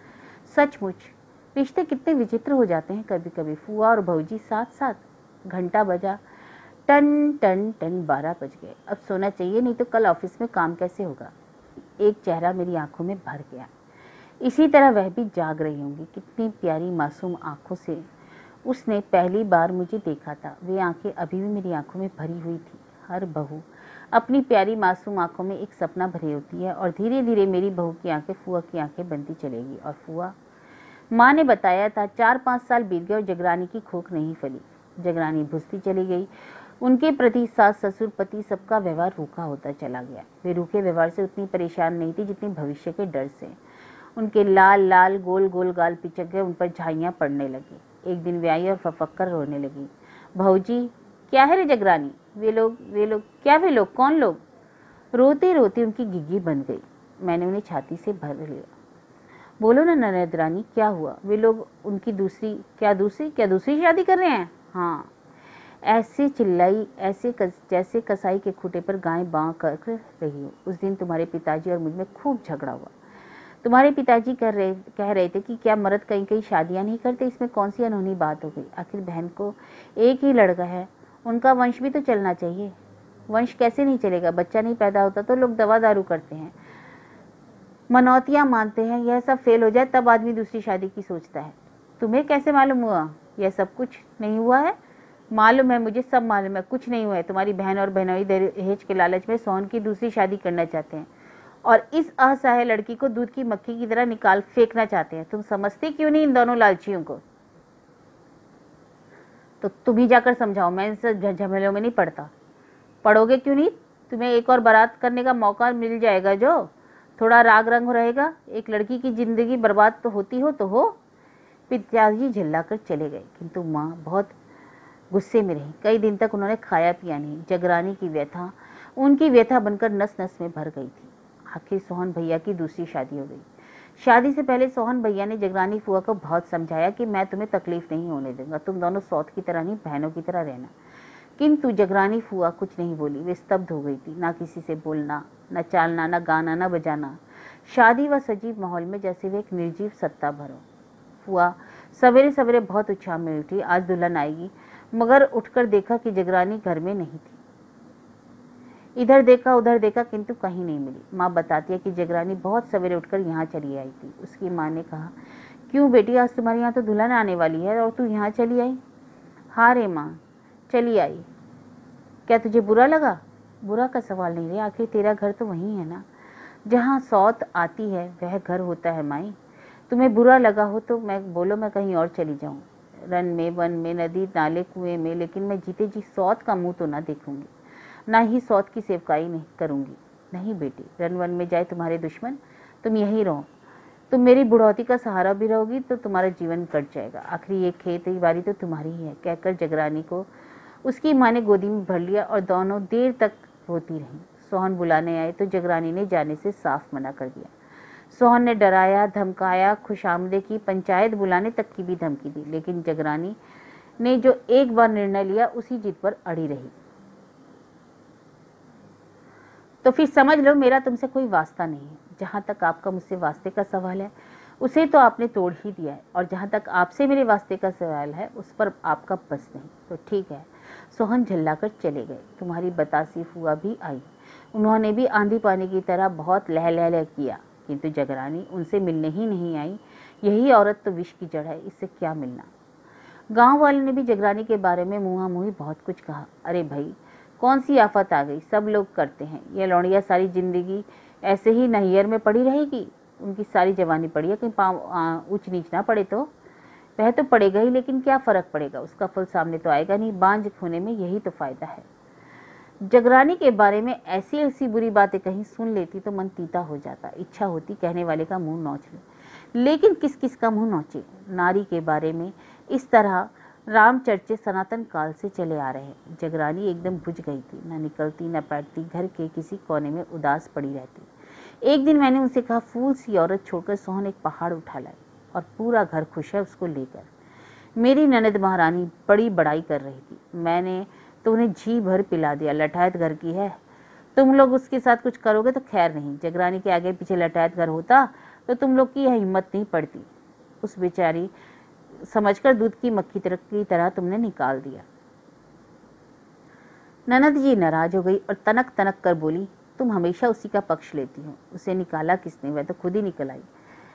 सचमुच रिश्ते कितने विचित्र हो जाते हैं कभी कभी। फुआ और भौजी साथ साथ। घंटा बजा, टन टन टन 12 बज गए। अब सोना चाहिए, नहीं तो कल ऑफिस में काम कैसे होगा। एक चेहरा मेरी आंखों में भर गया। इसी तरह वह भी जाग रही होंगी। कितनी प्यारी मासूम आंखों से उसने पहली बार मुझे देखा था। वे आंखें अभी भी मेरी आंखों में भरी हुई थी। हर बहू अपनी प्यारी मासूम आंखों में एक सपना भरी होती है, और धीरे धीरे मेरी बहू की आंखें फुआ की आंखें बनती चलेगी। और फुआ, माँ ने बताया था 4-5 साल बीत गए और जगरानी की खोख नहीं फली। जगरानी भुसती चली गई। उनके प्रति सास ससुर पति सबका व्यवहार रूखा होता चला गया। वे रूखे व्यवहार से उतनी परेशान नहीं थी जितनी भविष्य के डर से। उनके लाल लाल गोल गोल गाल पिचक गए, उन पर झाइयाँ पड़ने लगी। एक दिन वे आई और फफक रोने लगी। भौजी, क्या है रे जगरानी? वे लोग क्या? वे लोग कौन लोग? रोते रोते उनकी गिग्गी बंद गई। मैंने उन्हें छाती से भर लिया। बोलो ना ननद रानी, क्या हुआ? वे लोग उनकी दूसरी शादी कर रहे हैं? हाँ। ऐसे चिल्लाई जैसे कसाई के खूंटे पर गाय बां कर रही हो। उस दिन तुम्हारे पिताजी और मुझ में खूब झगड़ा हुआ। तुम्हारे पिताजी कह रहे थे कि क्या मर्द कहीं शादियां नहीं करते, इसमें कौन सी अनहोनी बात हो गई? आखिर बहन को एक ही लड़का है, उनका वंश भी तो चलना चाहिए। वंश कैसे नहीं चलेगा? बच्चा नहीं पैदा होता तो लोग दवा दारू करते हैं, मनौतियां मानते हैं। यह सब फेल हो जाए तब आदमी दूसरी शादी की सोचता है। तुम्हें कैसे मालूम हुआ यह सब कुछ नहीं हुआ है? मालूम है, मुझे सब मालूम है। कुछ नहीं हुआ है। तुम्हारी बहन और बहनोई दहेज के लालच में सोहन की दूसरी शादी करना चाहते हैं और इस असहाय लड़की को दूध की मक्खी की तरह निकाल फेंकना चाहते हैं। तुम समझते क्यों नहीं इन दोनों लालचियों को? तो तुम ही जाकर समझाओ, मैं इन सब झमेलों में नहीं पड़ता। पढ़ोगे क्यों नहीं? तुम्हें एक और बारात करने का मौका मिल जाएगा, जो थोड़ा राग रंग रहेगा। एक लड़की की जिंदगी बर्बाद तो होती हो तो हो। पिताजी झल्लाकर चले गए, किंतु माँ बहुत गुस्से में रही। कई दिन तक उन्होंने खाया पिया नहीं। जगरानी की व्यथा उनकी व्यथा बनकर नस नस में भर गई थी। आखिर सोहन भैया की दूसरी शादी हो गई। शादी से पहले सोहन भैया ने जगरानी फुआ को बहुत समझाया कि मैं तुम्हें तकलीफ नहीं होने दूंगा, तुम दोनों सौत की तरह नहीं बहनों की तरह रहना। किंतु जगरानी फुआ कुछ नहीं बोली। वे स्तब्ध हो गई थी। ना किसी से बोलना, न चालना, न गाना, न बजाना। शादी व सजीव माहौल में जैसे वे एक निर्जीव सत्ता भरो। फुआ सवेरे सवेरे बहुत उत्साह में उठी। आज दुल्हन आएगी, मगर उठकर देखा कि जगरानी घर में नहीं थी। इधर देखा उधर देखा, किंतु कहीं नहीं मिली। माँ बताती है कि जगरानी बहुत सवेरे उठकर यहाँ चली आई थी। उसकी माँ ने कहा, क्यों बेटी, आज तुम्हारे यहाँ तो दुल्हन आने वाली है और तू यहाँ चली आई? हाँ रे माँ, चली आई। क्या तुझे बुरा लगा? बुरा का सवाल नहीं रे, आखिर तेरा घर तो वही है ना। जहाँ सौत आती है वह घर होता है माई। तुम्हें बुरा लगा हो तो मैं कहीं और चली जाऊँ, रन में, वन में, नदी नाले कुएं में, लेकिन मैं जीते जी सौत का मुंह तो ना देखूंगी, ना ही सौत की सेवकाई नहीं करूंगी। नहीं बेटी, रन वन में जाए तुम्हारे दुश्मन, तुम यहीं रहो। तुम मेरी बुढ़ौती का सहारा भी रहोगी तो तुम्हारा जीवन कट जाएगा। आखिर ये खेत बाड़ी तो तुम्हारी ही है। कहकर जगरानी को उसकी माँ ने गोदी में भर लिया और दोनों देर तक रोती रहीं। सोहन बुलाने आए तो जगरानी ने जाने से साफ मना कर दिया। सोहन ने डराया, धमकाया, खुशामदे की, पंचायत बुलाने तक की भी धमकी दी, लेकिन जगरानी ने जो एक बार निर्णय लिया उसी जिद पर अड़ी रही। तो फिर समझ लो मेरा तुमसे कोई वास्ता नहीं है। जहाँ तक आपका मुझसे वास्ते का सवाल है उसे तो आपने तोड़ ही दिया है, और जहाँ तक आपसे मेरे वास्ते का सवाल है उस पर आपका बस नहीं। तो ठीक है, सोहन झल्लाकर चले गए। तुम्हारी बतासी फुआ भी आई। उन्होंने भी आंधी पानी की तरह बहुत लह लह लह किया, किंतु जगरानी उनसे मिलने ही नहीं आई। यही औरत तो विष की जड़ है, इससे क्या मिलना। गांव वाले ने भी जगरानी के बारे में मुँहा मुँही बहुत कुछ कहा। अरे भाई, कौन सी आफत आ गई, सब लोग करते हैं। ये लौंडिया सारी जिंदगी ऐसे ही नैयर में पड़ी रहेगी। उनकी सारी जवानी पड़ी है, कहीं पाँव ऊंच नीच ना पड़े तो। वह तो पड़ेगा ही, लेकिन क्या फर्क पड़ेगा, उसका फल सामने तो आएगा नहीं। बांझ होने में यही तो फायदा है। जगरानी के बारे में ऐसी ऐसी बुरी बातें कहीं सुन लेती तो मन तीता हो जाता। इच्छा होती कहने वाले का मुंह नोच ले, लेकिन किस किस का मुंह नोचे। नारी के बारे में इस तरह राम चर्चे सनातन काल से चले आ रहे हैं। जगरानी एकदम बुझ गई थी, न निकलती न बैठती, घर के किसी कोने में उदास पड़ी रहती। एक दिन मैंने उनसे कहा, फूल सी औरत छोड़कर सोहन एक पहाड़ उठा लाई और पूरा घर खुश है उसको लेकर। मेरी ननद महारानी बड़ी बड़ाई कर रही थी। मैंने तो उन्हें जी भर पिला दिया। लठायत घर की है, तुम लोग उसके साथ कुछ करोगे तो खैर नहीं। जगरानी के आगे पीछे लठायत घर होता तो तुम लोग की यह हिम्मत नहीं पड़ती। उस बेचारी समझकर दूध की मक्खी की तरह तुमने निकाल दिया। ननद जी नाराज हो गई और तनक तनक कर बोली, तुम हमेशा उसी का पक्ष लेती हो। उसे निकाला किसने, वह तो खुद ही निकल आई।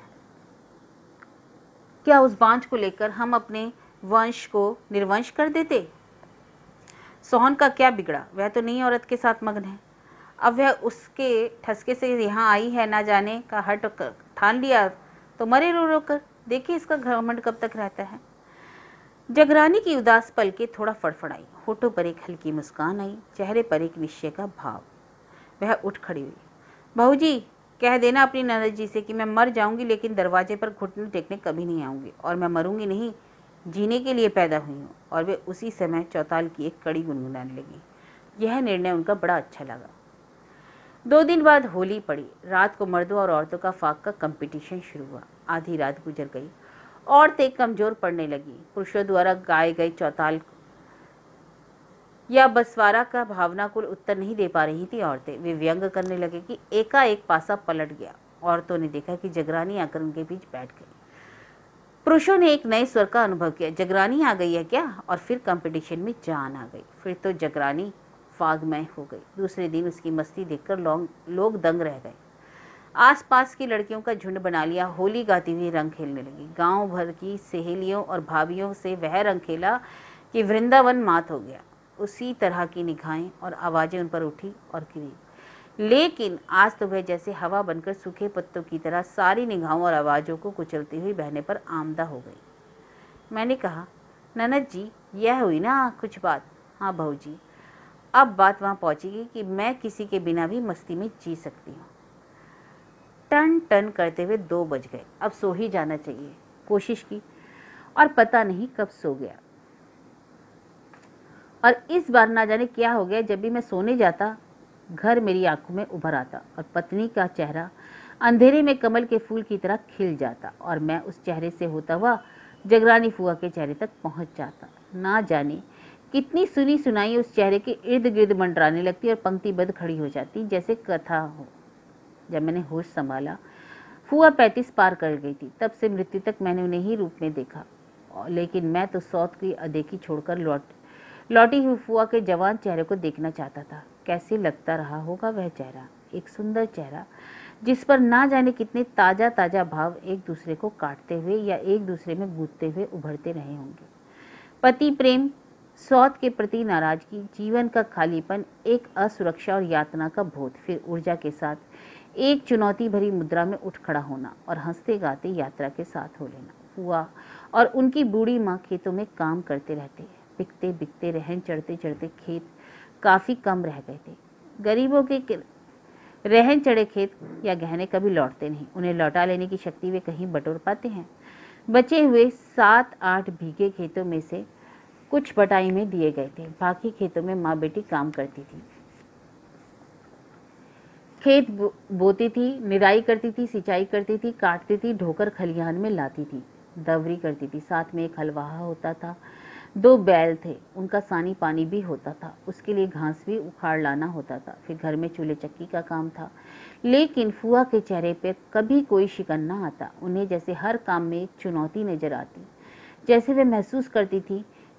क्या उस बांझ को लेकर हम अपने वंश को निर्वंश कर देते? सोहन का क्या बिगड़ा, वह तो नई औरत के साथ मग्न है। अब वह उसके ठसके से यहाँ आई है, ना जाने का हट ठान लिया तो मरे रो रो कर। देखिए इसका घमंड कब तक रहता है। जगरानी की उदास पलकें थोड़ा फड़फड़ाई, होठों पर एक हल्की मुस्कान आई, चेहरे पर एक निश्चय का भाव। वह उठ खड़ी हुई। बहू जी, कह देना अपनी ननद जी से कि मैं मर जाऊंगी, लेकिन दरवाजे पर घुटने टेकने कभी नहीं आऊंगी। और मैं मरूंगी नहीं, जीने के लिए पैदा हुई हूँ। और वे उसी समय चौताल की एक कड़ी गुनगुनाने लगी। यह निर्णय उनका बड़ा अच्छा लगा। 2 दिन बाद होली पड़ी। रात को मर्दों और औरतों का फाग का कंपटीशन शुरू हुआ। आधी रात गुजर गई, औरतें कमजोर पड़ने लगी। पुरुषों द्वारा गाए गए चौताल या बसवारा का भावनाकुल उत्तर नहीं दे पा रही थी औरतें। वे व्यंग करने लगे कि एकाएक पासा पलट गया। औरतों ने देखा कि जगरानी आकर उनके बीच बैठ गई। पुरुषों ने एक नए स्वर का अनुभव किया, जगरानी आ गई है क्या? और फिर कंपटीशन में जान आ गई। फिर तो जगरानी फागमय हो गई। दूसरे दिन उसकी मस्ती देखकर लोग दंग रह गए। आसपास की लड़कियों का झुंड बना लिया। होली गाती हुई रंग खेलने लगी। गांव भर की सहेलियों और भाभियों से वह रंग खेला कि वृंदावन मात हो गया। उसी तरह की निगाहें और आवाजें उन पर उठी और गिरी। लेकिन आज तो वह जैसे हवा बनकर सूखे पत्तों की तरह सारी निगाहों और आवाजों को कुचलती हुई बहने पर आमदा हो गई। मैंने कहा, ननद जी, यह हुई ना कुछ बात? हाँ बहू जी, अब बात वहां पहुंचेगी कि मैं किसी के बिना भी मस्ती में जी सकती हूँ। टन टन करते हुए 2 बज गए। अब सो ही जाना चाहिए। कोशिश की और पता नहीं कब सो गया। और इस बार ना जाने क्या हो गया, जब भी मैं सोने जाता घर मेरी आंखों में उभर आता और पत्नी का चेहरा अंधेरे में कमल के फूल की तरह खिल जाता और मैं उस चेहरे से होता हुआ जगरानी फुआ के चेहरे तक पहुंच जाता। ना जाने कितनी सुनी सुनाई उस चेहरे के इर्द गिर्द मंडराने लगती और पंक्तिबद्ध खड़ी हो जाती जैसे कथा हो। जब मैंने होश संभाला, फुआ 35 पार कर गई थी। तब से मृत्यु तक मैंने उन्हें ही रूप में देखा। लेकिन मैं तो सौत की अदेखी छोड़कर लौटी हुई फुआ के जवान चेहरे को देखना चाहता था। कैसे लगता रहा होगा वह चेहरा, एक सुंदर चेहरा जिस पर ना जाने कितने ताजा ताजा भाव एक दूसरे को काटते हुए या एक दूसरे में गूंथते हुए उभरते रहे होंगे। पति प्रेम, सौत के प्रति नाराजगी, जीवन का खालीपन, एक असुरक्षा और यातना का बोध, फिर ऊर्जा के साथ एक चुनौती भरी मुद्रा में उठ खड़ा होना और हंसते गाते यात्रा के साथ हो लेना। फुआ और उनकी बूढ़ी माँ खेतों में काम करते रहते, बिकते बिकते रहन चढ़ते चढ़ते खेत काफी कम रह गए थे। गरीबों के रहन चढ़े खेत या गहने कभी लौटते नहीं। उन्हें लौटा लेने की शक्ति वे कहीं बटोर पाते हैं। बचे हुए 7-8 भीगे खेतों में से कुछ बटाई में दिए गए थे। बाकी खेतों में माँ बेटी काम करती थी। खेत बोती थी, निराई करती थी, सिंचाई करती थी, काटती थी, ढोकर खलिहान में लाती थी, दवरी करती थी। साथ में एक हलवाहा होता था। 2 बैल थे, उनका सानी पानी भी होता था। उसके लिए घास भी उखाड़ लाना होता था। फिर घर में चूल्हे चक्की का काम था। लेकिन फुआ के चेहरे पे कभी कोई शिकन न आता। उन्हें जैसे हर काम में एक चुनौती नजर आती, जैसे वे महसूस करती थी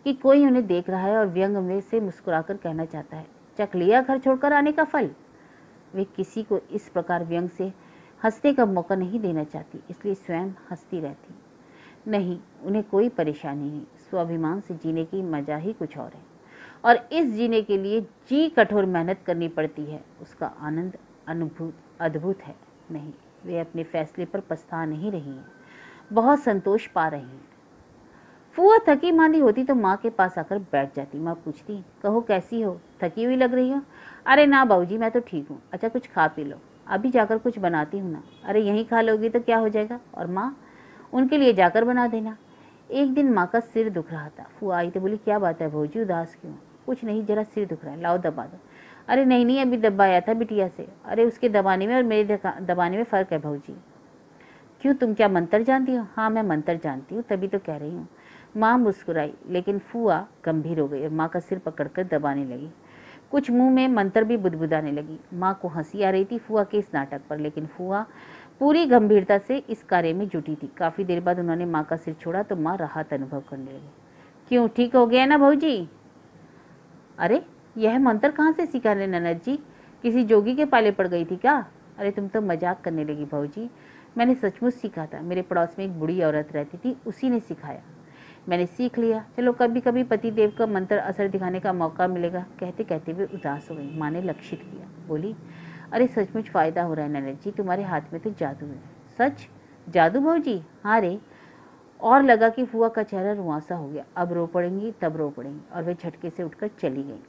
कि कोई उन्हें देख रहा है और व्यंग में से मुस्कुराकर कहना चाहता है, चख लिया घर छोड़कर आने का फल। वे किसी को इस प्रकार व्यंग से हंसने का मौका नहीं देना चाहती, इसलिए स्वयं हंसती रहती। नहीं, उन्हें कोई परेशानी नहीं। स्वाभिमान से जीने की मजा ही कुछ और है, और इस जीने के लिए जी कठोर मेहनत करनी पड़ती है, उसका आनंद अद्भुत है। नहीं, वे अपने फैसले पर पछता नहीं रही हैं, बहुत संतोष पा रही हैं। फूआ थकी मांदी होती तो माँ के पास आकर बैठ जाती। माँ पूछती, कहो कैसी हो, थकी हुई लग रही हो। अरे ना बाबूजी, मैं तो ठीक हूँ। अच्छा कुछ खा पी लो, अभी जाकर कुछ बनाती हूँ ना। अरे यहीं खा लोगी तो क्या हो जाएगा, और माँ उनके लिए जाकर बना देना। एक दिन माँ का सिर दुख रहा था। फूआ आई तो बोली, क्या बात है भौजी, उदास क्यों। कुछ नहीं, जरा सिर दुख रहा है, लाओ दबा दो। अरे नहीं नहीं, अभी दबाया था बिटिया से। अरे उसके दबाने में और मेरे दबाने में फ़र्क है भौजी। क्यों, तुम क्या मंत्र जानती हो। हाँ मैं मंत्र जानती हूँ, तभी तो कह रही हूँ। माँ मुस्कुराई, लेकिन फूआ गंभीर हो गई और माँ का सिर पकड़कर दबाने लगी। कुछ मुंह में मंत्र भी बुदबुदाने लगी। माँ को हंसी आ रही थी फूआ के इस नाटक पर, लेकिन फूआ पूरी गंभीरता से इस कार्य में जुटी थी। काफ़ी देर बाद उन्होंने माँ का सिर छोड़ा तो माँ राहत अनुभव करने लगी। क्यों, ठीक हो गया ना भौजी। अरे यह मंत्र कहाँ से सीखा रे ननद जी, किसी जोगी के पाले पड़ गई थी क्या। अरे तुम तो मजाक करने लगी भौजी, मैंने सचमुच सीखा था। मेरे पड़ोस में एक बूढ़ी औरत रहती थी, उसी ने सिखाया, मैंने सीख लिया। चलो कभी कभी पति देव का मंत्र असर दिखाने का मौका मिलेगा। कहते कहते वे उदास हो गई। माँ ने लक्षित किया, बोली, अरे सचमुच फ़ायदा हो रहा है ननद जी, तुम्हारे हाथ में तो जादू है। सच, जादू भौजी। हाँ रे। और लगा कि फुआ का चेहरा रुआंसा हो गया। अब रो पड़ेंगी तब रो पड़ेंगी, और वे झटके से उठकर चली गई।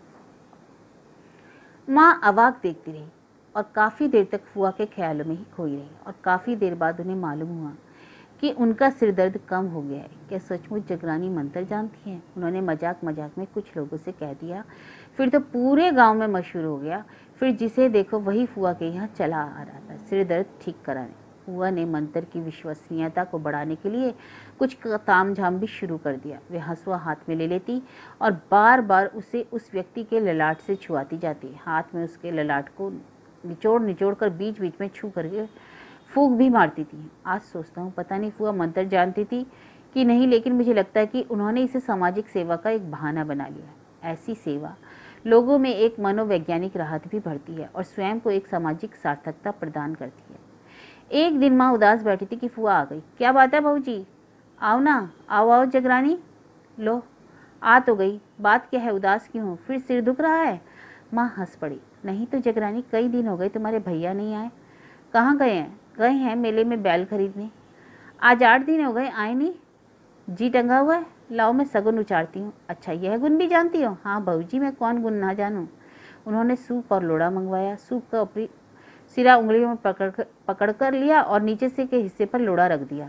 माँ अवाक देखती रही और काफ़ी देर तक फुआ के ख्यालों में ही खोई रही, और काफ़ी देर बाद उन्हें मालूम हुआ कि उनका सिर दर्द कम हो गया है। क्या सचमुच जगरानी मंत्र जानती हैं। उन्होंने मजाक मजाक में कुछ लोगों से कह दिया, फिर तो पूरे गांव में मशहूर हो गया। फिर जिसे देखो वही फुआ के यहाँ चला आ रहा था सिर दर्द ठीक कराने। फुआ ने मंत्र की विश्वसनीयता को बढ़ाने के लिए कुछ तामझाम भी शुरू कर दिया। वे हंसुआ हाथ में ले लेती और बार बार उसे उस व्यक्ति के ललाट से छुआती जाती। हाथ में उसके ललाट को निचोड़ निचोड़ कर बीच बीच में छू करके फूंक भी मारती थी। आज सोचता हूँ पता नहीं फुआ मंत्र जानती थी कि नहीं, लेकिन मुझे लगता है कि उन्होंने इसे सामाजिक सेवा का एक बहाना बना लिया। ऐसी सेवा लोगों में एक मनोवैज्ञानिक राहत भी भरती है और स्वयं को एक सामाजिक सार्थकता प्रदान करती है। एक दिन माँ उदास बैठी थी कि फुआ आ गई। क्या बात है बहूजी, आओ ना, आओ आओ जगरानी। लो आ तो गई, बात क्या है, उदास क्यों हो, फिर सिर दुख रहा है। माँ हंस पड़ी। नहीं तो जगरानी, कई दिन हो गए तुम्हारे भैया नहीं आए। कहाँ गए हैं। गए हैं मेले में बैल खरीदने। आज 8 दिन हो गए आए नहीं। जी टंगा हुआ है, लाओ मैं सगुन उचारती हूँ। अच्छा यह गुण भी जानती हो। हाँ बहूजी, मैं कौन गुण ना जानूँ। उन्होंने सूप और लोड़ा मंगवाया। सूप का ऊपरी सिरा उंगलियों में पकड़ कर लिया और नीचे से के हिस्से पर लोड़ा रख दिया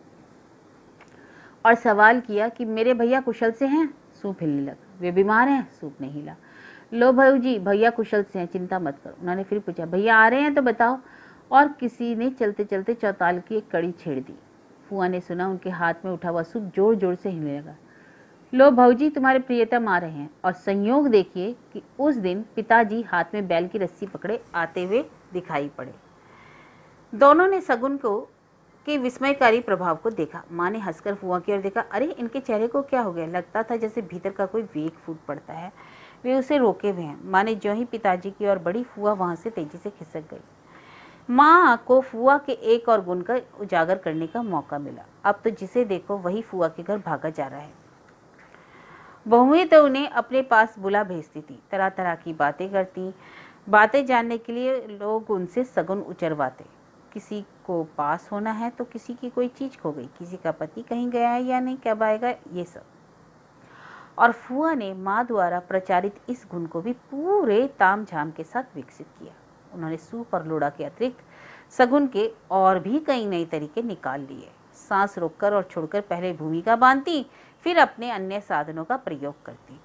और सवाल किया कि मेरे भैया कुशल से हैं। सूप हिलने लगा। वे बीमार हैं। सूप नहीं हिला। लो भौजी, भैया कुशल से हैं, चिंता मत करो। उन्होंने फिर पूछा, भैया आ रहे हैं तो बताओ। और किसी ने चलते चलते चौताल की एक कड़ी छेड़ दी। फुआ ने सुना उनके हाथ में उठा हुआ सूप जोर जोर से हिलने लगा। लो भौजी, तुम्हारे प्रियतम आ रहे हैं। और संयोग देखिए कि उस दिन पिताजी हाथ में बैल की रस्सी पकड़े आते हुए दिखाई पड़े। दोनों ने सगुन को के विस्मयकारी प्रभाव को देखा। माँ ने हंसकर फुआ की ओर देखा। अरे इनके चेहरे को क्या हो गया, लगता था जैसे भीतर का कोई वेग फूट पड़ता है। वे उसे रोके हुए हैं। माँ ने जो ही पिताजी की ओर बढ़ी, फुआ वहां से तेजी से खिसक गई। माँ को फुआ के एक और गुण का उजागर करने का मौका मिला। अब तो जिसे देखो वही फुआ के घर भागा जा रहा है। बहुएं तो उन्हें अपने पास बुला भेजती थी, तरह तरह की बातें करती। बातें जानने के लिए लोग उनसे सगुन उचरवाते। किसी को पास होना है तो किसी की कोई चीज खो गई, किसी का पति कहीं गया है या नहीं, कब आएगा, ये सब। और फुआ ने माँ द्वारा प्रचारित इस गुण को भी पूरे तामझाम के साथ विकसित किया। उन्होंने सूप और लोड़ा के अतिरिक्त सगुन के और भी कई नए तरीके निकाल लिए। सांस रोककर और छोड़कर पहले भूमिका बांधती, फिर अपने अन्य साधनों का प्रयोग करती।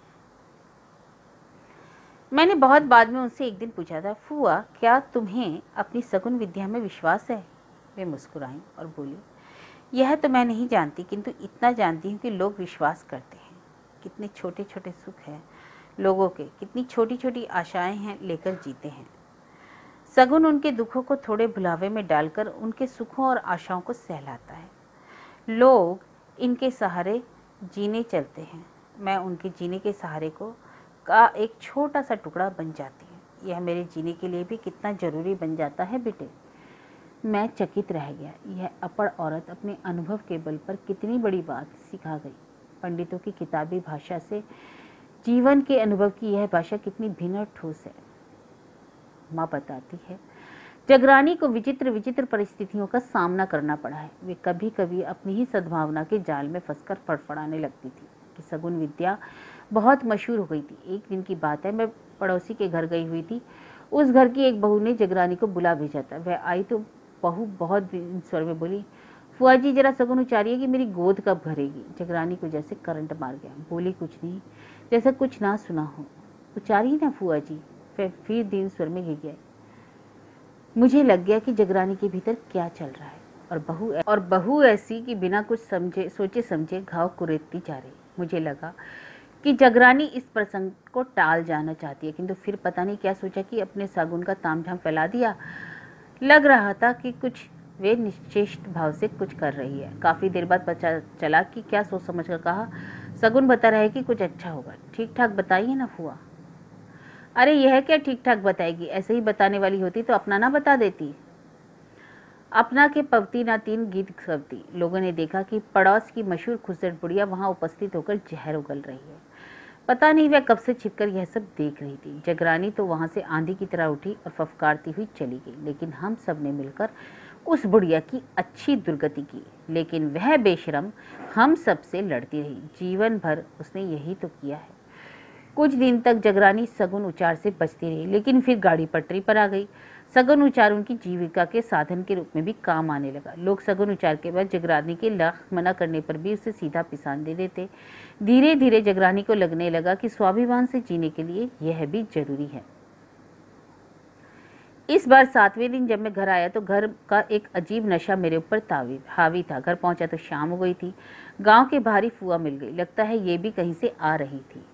मैंने बहुत बाद में उनसे एक दिन पूछा था, फुआ क्या तुम्हें अपनी सगुन विद्या में विश्वास है। वे मुस्कुराईं और बोली, यह तो मैं नहीं जानती, किंतु इतना जानती हूँ कि लोग विश्वास करते हैं। कितने छोटे छोटे सुख हैं लोगों के, कितनी छोटी छोटी आशाएं हैं लेकर जीते हैं। सगुन उनके दुखों को थोड़े भुलावे में डालकर उनके सुखों और आशाओं को सहलाता है। लोग इनके सहारे जीने चलते हैं। मैं उनके जीने के सहारे का एक छोटा सा टुकड़ा बन जाती हूँ। यह मेरे जीने के लिए भी कितना ज़रूरी बन जाता है बेटे। मैं चकित रह गया। यह अपड़ औरत अपने अनुभव के बल पर कितनी बड़ी बात सिखा गई। पंडितों की किताबी भाषा से जीवन के अनुभव की यह भाषा कितनी भिन्न और ठोस है। माँ बताती है, जगरानी को विचित्र विचित्र परिस्थितियों का सामना करना पड़ा है। वे कभी कभी अपनी ही सद्भावना के जाल में फंसकर फड़फड़ाने लगती थी कि सगुन विद्या बहुत मशहूर हो गई थी। एक दिन की बात है, मैं पड़ोसी के घर गई हुई थी। उस घर की एक बहू ने जगरानी को बुला भेजा था। वह आई तो बहू बहुत स्वर में बोली, फुआ जी जरा सगुन उचारिए कि मेरी गोद कब भरेगी। जगरानी को जैसे करंट मार गया। बोली कुछ नहीं, जैसा कुछ ना सुना हो। उचारिए ना फुआ जी। फिर दीन स्वर में गिर गया। मुझे लग गया कि जगरानी के भीतर क्या चल रहा है, और बहू ऐसी कि बिना कुछ सोचे समझे घाव कुरेदती जा रही। मुझे लगा कि जगरानी इस प्रसंग को टाल जाना चाहती है, किंतु फिर पता नहीं क्या सोचा कि अपने सागुन का तामझाम फैला दिया। लग रहा था कि कुछ वे निश्चेष्ट भाव से कुछ कर रही है। काफी देर बाद पता चला कि क्या सोच समझ कर कहा, सगुन बता रहे कि कुछ अच्छा होगा। ठीक ठाक बताइए ना फुआ। अरे यह क्या ठीक ठाक बताएगी, ऐसे ही बताने वाली होती तो अपना ना बता देती। अपना के पवती ना तीन गीत सवती। लोगों ने देखा कि पड़ोस की मशहूर खुसट बुढ़िया वहां उपस्थित होकर जहर उगल रही है। पता नहीं वह कब से छिपकर यह सब देख रही थी। जगरानी तो वहां से आंधी की तरह उठी और फफकारती हुई चली गई, लेकिन हम सब ने मिलकर उस बुढ़िया की अच्छी दुर्गति की। लेकिन वह बेशरम हम सब से लड़ती रही। जीवन भर उसने यही तो किया है। कुछ दिन तक जगरानी सगुन उचार से बचती रही, लेकिन फिर गाड़ी पटरी पर आ गई। सगुन उचार उनकी जीविका के साधन के रूप में भी काम आने लगा। लोग सगुन उचार के बाद जगरानी के लाख मना करने पर भी उसे सीधा पिसान दे देते। धीरे धीरे जगरानी को लगने लगा कि स्वाभिमान से जीने के लिए यह भी जरूरी है। इस बार 7वें दिन जब मैं घर आया तो घर का एक अजीब नशा मेरे ऊपर हावी था। घर पहुंचा तो शाम हो गई थी। गांव के बाहरी फुआ मिल गई। लगता है ये भी कहीं से आ रही थी।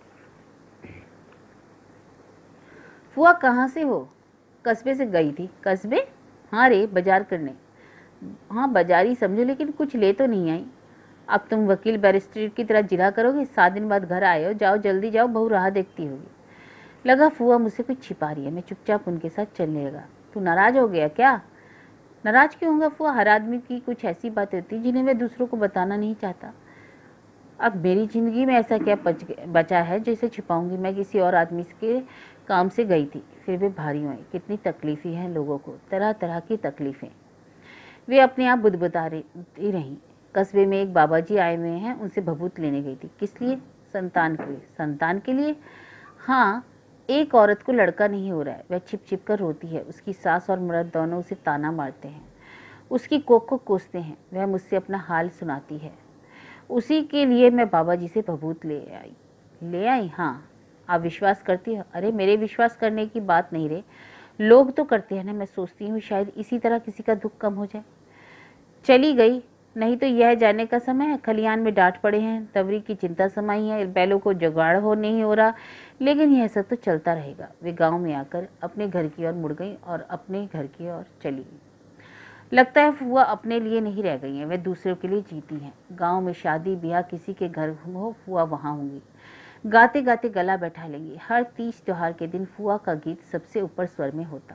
फुआ कहाँ से हो? कस्बे से गई थी। कस्बे? हाँ रे, बाजार करने। हाँ बाजारी समझो, लेकिन कुछ ले तो नहीं आई। अब तुम वकील बैरिस्टर की तरह जिला करोगे। 7 दिन बाद घर आए हो। जाओ जल्दी जाओ, बहू राह देखती होगी। लगा फुआ मुझसे कुछ छिपा रही है। मैं चुपचाप उनके साथ चलने लगा। तू नाराज हो गया क्या? नाराज क्यों होगा फुआ? हर आदमी की कुछ ऐसी बातें होती जिन्हें वह दूसरों को बताना नहीं चाहता। अब मेरी जिंदगी में ऐसा क्या बचा है जिसे छिपाऊंगी? मैं किसी और आदमी के काम से गई थी, फिर वे भारी हुए। कितनी तकलीफें हैं लोगों को, तरह तरह की तकलीफें। वे अपने आप बुदबुदा रही। कस्बे में एक बाबा जी आए हुए हैं, उनसे भभूत लेने गई थी। किस लिए? संतान के लिए। संतान के लिए? हाँ, एक औरत को लड़का नहीं हो रहा है। वह छिप छिप कर रोती है। उसकी सास और मर्द दोनों उसे ताना मारते हैं, उसकी कोख को कोसते हैं। वह मुझसे अपना हाल सुनाती है। उसी के लिए मैं बाबा जी से भभूत ले आई। हाँ, आप विश्वास करती हो? अरे मेरे विश्वास करने की बात नहीं रे, लोग तो करते हैं ना। मैं सोचती हूँ शायद इसी तरह किसी का दुख कम हो जाए। चली गई, नहीं तो यह जाने का समय है। खलियान में डांट पड़े हैं, तवरी की चिंता समाई है, बैलों को जुगाड़ नहीं हो रहा, लेकिन यह सब तो चलता रहेगा। वे गांव में आकर अपने घर की ओर मुड़ गई और अपने घर की ओर चली गई। लगता है फुआ अपने लिए नहीं रह गई हैं, वे दूसरों के लिए जीती हैं। गांव में शादी ब्याह किसी के घर हो, फुआ वहां होंगी। गाते गाते गला बैठा लेंगी। हर तीज त्योहार के दिन फुआ का गीत सबसे ऊपर स्वर में होता।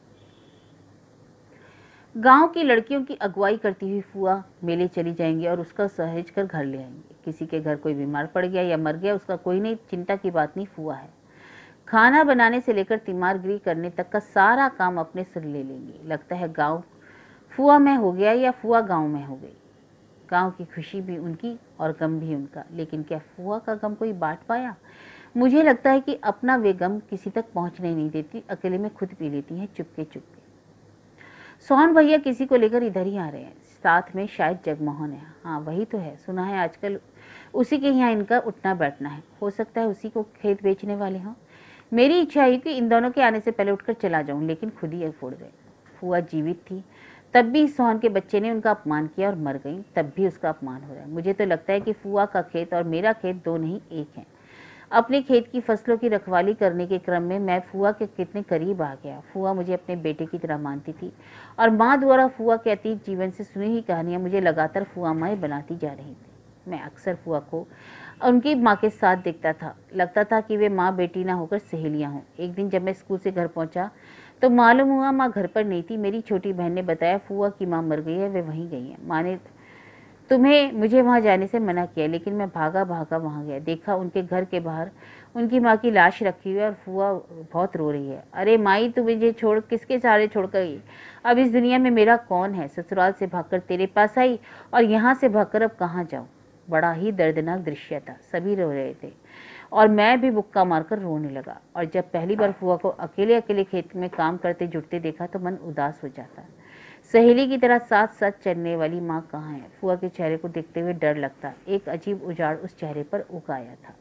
गांव की लड़कियों की अगुवाई करती हुई फुआ मेले चली जाएंगी और उसका सहेज कर घर ले आएंगी। किसी के घर कोई बीमार पड़ गया या मर गया, उसका कोई नहीं, चिंता की बात नहीं। फुआ है। खाना बनाने से लेकर तीमारगिरी करने तक का सारा काम अपने सिर ले लेंगी। लगता है गांव फुआ में हो गया या फुआ गांव में हो गई। गांव की खुशी भी उनकी और गम भी उनका, लेकिन क्या फुआ का गम कोई बांट पाया? मुझे लगता है कि अपना वे गम किसी तक पहुंचने नहीं देती, अकेले में खुद पी लेती हैं चुपके चुपके। सोहन भैया किसी को लेकर इधर ही आ रहे हैं, साथ में शायद जगमोहन है। हाँ वही तो है, सुना है आजकल उसी के यहाँ इनका उठना बैठना है। हो सकता है उसी को खेत बेचने वाले हों। मेरी इच्छा है कि इन दोनों के आने से पहले उठकर चला जाऊं, लेकिन खुद ही फोड़ गए। फुआ जीवित थी तब भी सोहन के बच्चे ने उनका अपमान किया, और मर गई तब भी उसका अपमान हो रहा है। मुझे तो लगता है कि फुआ का खेत और मेरा खेत दो नहीं एक है। अपने खेत की फसलों की रखवाली करने के क्रम में मैं फुआ के कितने करीब आ गया। फुआ मुझे अपने बेटे की तरह मानती थी, और माँ द्वारा फुआ के अतीत जीवन से सुनी हुई कहानियां मुझे लगातार फुआ माए बनाती जा रही थी। मैं अक्सर फुआ को उनकी माँ के साथ दिखता था। लगता था कि वे माँ बेटी ना होकर सहेलियाँ हों। एक दिन जब मैं स्कूल से घर पहुँचा तो मालूम हुआ माँ घर पर नहीं थी। मेरी छोटी बहन ने बताया फूआ की माँ मर गई है, वे वहीं गई हैं। माँ ने मुझे वहाँ जाने से मना किया, लेकिन मैं भागा भागा वहाँ गया। देखा उनके घर के बाहर उनकी माँ की लाश रखी हुई है और फूआ बहुत रो रही है। अरे माई, तू मुझे छोड़ किसके सहारे छोड़ कर गई? अब इस दुनिया में मेरा कौन है? ससुराल से भागकर तेरे पास आई और यहाँ से भागकर अब कहाँ जाऊँ? बड़ा ही दर्दनाक दृश्य था। सभी रो रहे थे और मैं भी बुक्का मारकर रोने लगा। और जब पहली बार फूआ को अकेले अकेले खेत में काम करते जुटते देखा तो मन उदास हो जाता। सहेली की तरह साथ साथ चलने वाली माँ कहाँ है? फूआ के चेहरे को देखते हुए डर लगता। एक अजीब उजाड़ उस चेहरे पर उग आया था।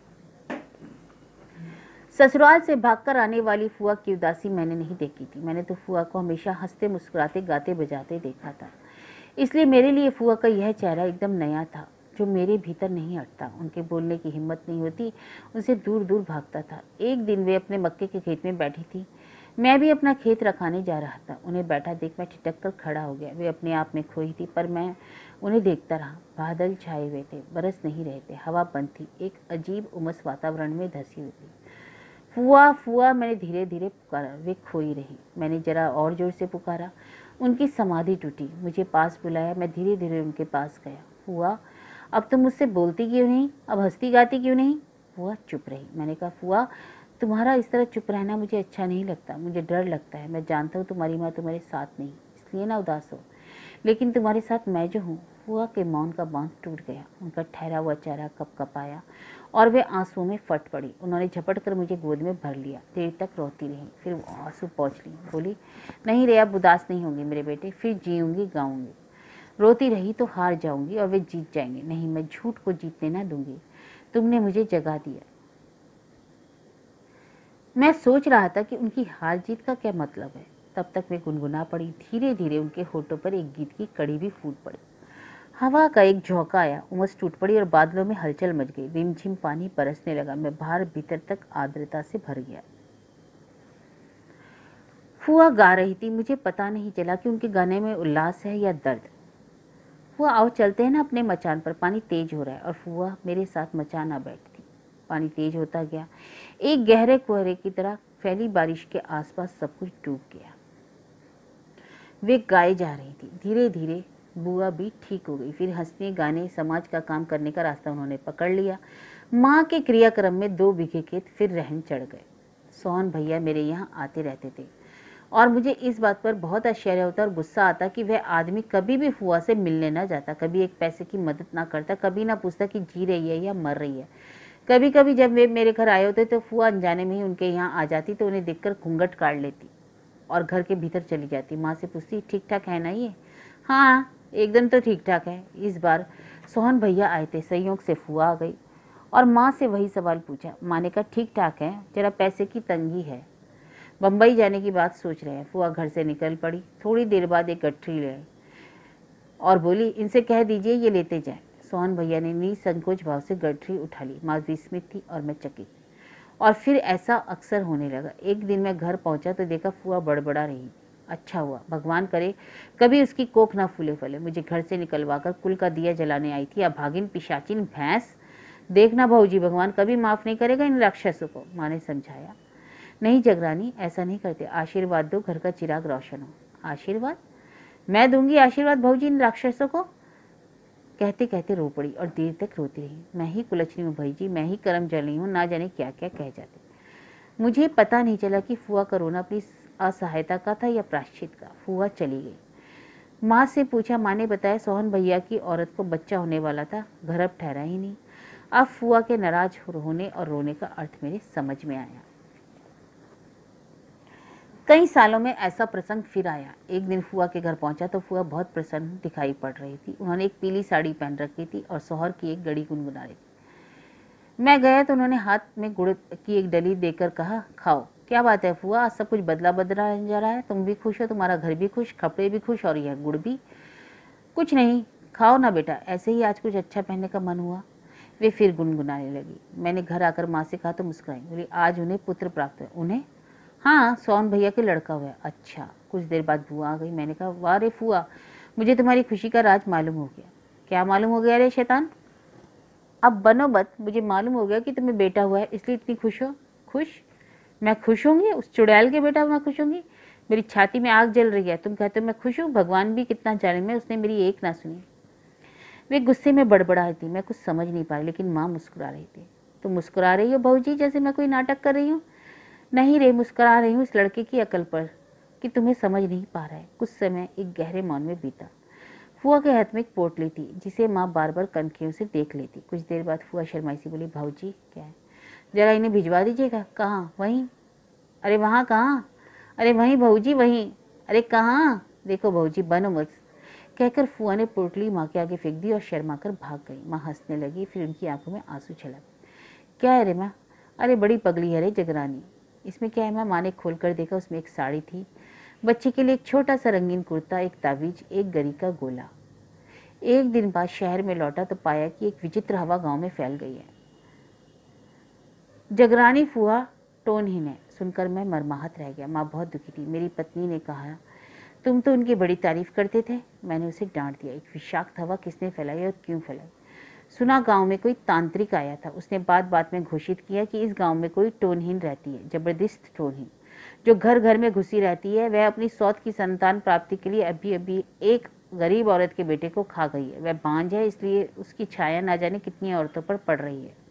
ससुराल से भागकर आने वाली फूआ की उदासी मैंने नहीं देखी थी। मैंने तो फूआ को हमेशा हंसते मुस्कुराते गाते बजाते देखा था, इसलिए मेरे लिए फूआ का यह चेहरा एकदम नया था जो मेरे भीतर नहीं हटता। उनके बोलने की हिम्मत नहीं होती, उनसे दूर दूर भागता था। एक दिन वे अपने मक्के के खेत में बैठी थी, मैं भी अपना खेत रखाने जा रहा था। उन्हें बैठा देख मैं ठिठक कर खड़ा हो गया। वे अपने आप में खोई थी, पर मैं उन्हें देखता रहा। बादल छाए हुए थे, बरस नहीं रहे थे, हवा बंद थी, एक अजीब उमस वातावरण में धसी हुई थी। फुआ फुआ, मैंने धीरे धीरे पुकारा। वे खोई रही। मैंने जरा और जोर से पुकारा। उनकी समाधि टूटी। मुझे पास बुलाया। मैं धीरे धीरे उनके पास गया। फुआ, अब तुम मुझसे बोलती क्यों नहीं? अब हंसती गाती क्यों नहीं? फुआ चुप रही। मैंने कहा, फुआ तुम्हारा इस तरह चुप रहना मुझे अच्छा नहीं लगता। मुझे डर लगता है। मैं जानता हूँ तुम्हारी माँ तुम्हारे साथ नहीं, इसलिए ना उदास हो, लेकिन तुम्हारे साथ मैं जो हूँ। फुआ के मौन का बांध टूट गया। उनका ठहरा हुआ चेहरा कपकपाया और वे आंसुओं में फट पड़ी। उन्होंने झपट कर मुझे गोद में भर लिया। देर तक रोती रही, फिर वो आंसू पोंछ ली। बोली, नहीं रे, अब उदास नहीं होंगी मेरे बेटे, फिर जीऊंगी गाऊंगी। रोती रही तो हार जाऊंगी और वे जीत जाएंगे। नहीं, मैं झूठ को जीतने ना दूंगी। तुमने मुझे जगा दिया। मैं सोच रहा था कि उनकी हार जीत का क्या मतलब है। तब तक वे गुनगुना पड़ी। धीरे धीरे उनके होठों पर एक गीत की कड़ी भी फूट पड़ी। हवा का एक झोंका आया, उमस टूट पड़ी और बादलों में हलचल मच गई। रिमझिम पानी बरसने लगा। मैं बाहर भीतर तक आर्द्रता से भर गया। फुआ गा रही थी। मुझे पता नहीं चला कि उनके गाने में उल्लास है या दर्द। फुआ, आओ चलते हैं ना अपने मचान पर, पानी तेज हो रहा है। और फुआ मेरे साथ मचान आ बैठी। पानी तेज होता गया। एक गहरे कोहरे की तरह फैली बारिश के आसपास सब कुछ डूब गया। वे गाए जा रही थी। धीरे धीरे बुआ भी ठीक हो गई। फिर हंसने गाने समाज का काम करने का रास्ता उन्होंने पकड़ लिया। माँ के क्रियाक्रम में 2 बीघे खेत फिर रहन चढ़ गए। सोहन भैया मेरे यहाँ आते रहते थे और मुझे इस बात पर बहुत आश्चर्य होता और गुस्सा आता कि वह आदमी कभी भी फुआ से मिलने ना जाता, कभी एक पैसे की मदद ना करता, कभी ना पूछता कि जी रही है या मर रही है। कभी कभी जब वे मेरे घर आए होते तो फुआ अनजाने में ही उनके यहाँ आ जाती तो उन्हें देखकर घूंघट काट लेती और घर के भीतर चली जाती। माँ से पूछती, ठीक ठाक है ना ये? हाँ, एकदम तो ठीक ठाक है। इस बार सोहन भैया आए थे। संयोग से फुआ आ गई और माँ से वही सवाल पूछा। माँ ने कहा, ठीक ठाक है, जरा पैसे की तंगी है, बम्बई जाने की बात सोच रहे हैं। फुआ घर से निकल पड़ी। थोड़ी देर बाद एक गठरी ले आई और बोली, इनसे कह दीजिए ये लेते जाएं। सोहन भैया ने निसंकोच भाव से गठरी उठा ली। माँ विस्मित थी और मैं चकित। और फिर ऐसा अक्सर होने लगा। एक दिन मैं घर पहुंचा तो देखा फुआ बड़बड़ा रही। अच्छा हुआ, भगवान करे कभी उसकी कोख ना फूले फले। मुझे घर से निकलवाकर कुल का दिया जलाने आई थी। अभागिन पिशाचिन भैंस। देखना भाऊजी, भगवान कभी माफ नहीं करेगा इन राक्षसों को। माँ ने समझाया। नहीं जगरानी, ऐसा नहीं करते। आशीर्वाद दो, घर का चिराग रोशन हो। आशीर्वाद? मैं दूंगी आशीर्वाद भाऊजी इन राक्षसों को? कहते कहते रो पड़ी और देर तक रोती रही। मैं ही कुलच्छनी हूँ भाई जी, मैं ही कर्म जली हूँ, ना जाने क्या क्या कह जाते। मुझे पता नहीं चला कि फुआ का रोना अपनी असहायता का था या प्रायश्चित का। फुआ चली गई। माँ से पूछा। माँ ने बताया सोहन भैया की औरत को बच्चा होने वाला था, घर अब ठहरा ही नहीं। अब फुआ के नाराज होने और रोने का अर्थ मेरे समझ में आया। कई सालों में ऐसा प्रसंग फिर आया। एक दिन फुआ के घर पहुंचा तो फुआ बहुत प्रसन्न दिखाई पड़ रही थी। उन्होंने एक पीली साड़ी पहन रखी थी और सोहर की एक गड़ी गुनगुना रही थी। मैं गया तो उन्होंने हाथ में गुड़ की एक डली देकर कहा, खाओ। क्या बात है फुआ, आज सब कुछ बदला बदला जा रहा है। तुम भी खुश हो, तुम्हारा घर भी खुश, कपड़े भी खुश और यह गुड़ भी। कुछ नहीं, खाओ ना बेटा, ऐसे ही आज कुछ अच्छा पहनने का मन हुआ। वे फिर गुनगुनाने लगी। मैंने घर आकर माँ से कहा तो मुस्कुराई। बोली, आज उन्हें पुत्र प्राप्त हुआ। उन्हें? हाँ, सोहन भैया के लड़का हुआ। अच्छा। कुछ देर बाद बुआ आ गई। मैंने कहा, वाह रे फुआ, मुझे तुम्हारी खुशी का राज मालूम हो गया। क्या मालूम हो गया रे शैतान? अब बनो मत, मुझे मालूम हो गया कि तुम्हें बेटा हुआ है, इसलिए इतनी खुश हो। खुश? मैं खुश होंगी? उस चुड़ैल के बेटा मैं खुश होंगी? मेरी छाती में आग जल रही है, तुम कहते हो मैं खुश हूँ? भगवान भी कितना जालिम है, उसने मेरी एक ना सुनी। वे गुस्से में बड़बड़ा थी, मैं कुछ समझ नहीं पाई, लेकिन माँ मुस्कुरा रही थी। तुम मुस्कुरा रही हो बहू जी, जैसे मैं कोई नाटक कर रही हूँ? नहीं रे, मुस्कुरा रही हूँ इस लड़के की अकल पर कि तुम्हें समझ नहीं पा रहा है। कुछ समय एक गहरे मौन में बीता। फुआ के हाथ में एक पोटली थी जिसे माँ बार बार कनखियों से देख लेती। कुछ देर बाद फुआ शर्माई सी बोली, भाऊजी क्या है? जरा इन्हें भिजवा दीजिएगा। कहाँ? वहीं। अरे वहाँ कहाँ? अरे वहीं भाऊजी, वहीं। अरे कहाँ? देखो भाऊजी, बनो मत, कहकर फुआ ने पोटली माँ के आगे फेंक दी और शर्मा कर भाग गई। माँ हंसने लगी, फिर उनकी आंखों में आंसू छलक। क्या है रे माँ? अरे बड़ी पगली है रे जगरानी। इसमें क्या है माँ? माँ ने खोल कर देखा, उसमें एक साड़ी थी, बच्चे के लिए एक छोटा सा रंगीन कुर्ता, एक तावीज, एक गरी का गोला। एक दिन बाद शहर में लौटा तो पाया कि एक विचित्र हवा गांव में फैल गई है। जगरानी फुआ टोनहीन है। सुनकर मैं मरमाहत रह गया। माँ बहुत दुखी थी। मेरी पत्नी ने कहा, तुम तो उनकी बड़ी तारीफ करते थे। मैंने उसे डांट दिया। एक विषाक्त हवा किसने फैलाई और क्यों फैलाई? सुना गांव में कोई तांत्रिक आया था, उसने बात बात में घोषित किया कि इस गांव में कोई टोनहीन रहती है, जबरदस्त टोनहीन, जो घर घर में घुसी रहती है। वह अपनी सौत की संतान प्राप्ति के लिए अभी अभी एक गरीब औरत के बेटे को खा गई है। वह बांझ है, इसलिए उसकी छाया ना जाने कितनी औरतों पर पड़ रही है।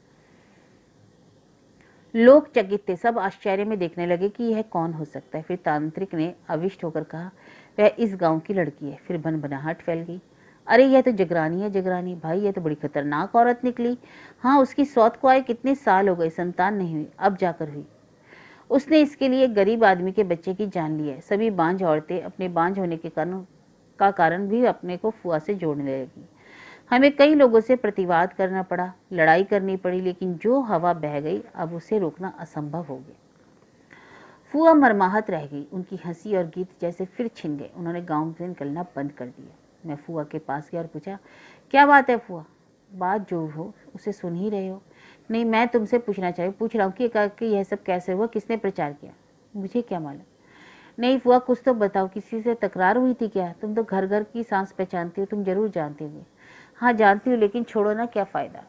लोग चकित थे, सब आश्चर्य में देखने लगे कि यह कौन हो सकता है। फिर तांत्रिक ने अविष्ट होकर कहा, वह इस गांव की लड़की है। फिर भनभनाहट फैल गई। अरे यह तो जगरानी है। जगरानी भाई, यह तो बड़ी खतरनाक औरत निकली। हाँ, उसकी सौत को आए कितने साल हो गए, संतान नहीं हुई, अब जाकर हुई। उसने इसके लिए एक गरीब आदमी के बच्चे की जान ली है। सभी बांझ औरतें अपने बांझ होने के कारण भी अपने को फुआ से जोड़ने लगी। हमें कई लोगों से प्रतिवाद करना पड़ा, लड़ाई करनी पड़ी, लेकिन जो हवा बह गई अब उसे रोकना असंभव हो गया। फुआ मरमाहत रह गई। उनकी हंसी और गीत जैसे फिर छिन गए। उन्होंने गांव से निकलना बंद कर दिया। मैं फुआ के पास गया और पूछा, क्या बात है फुआ? बात जो हो उसे सुन ही रहे हो। नहीं, मैं तुमसे पूछ रहा हूँ कि यह सब कैसे हुआ, किसने प्रचार किया? मुझे क्या मालूम। नहीं फुआ, कुछ तो बताओ, किसी से तकरार हुई थी क्या? तुम तो घर घर की सांस पहचानती हो, तुम जरूर जानती होगी। हाँ जानती हूँ, लेकिन छोड़ो ना, क्या फायदा।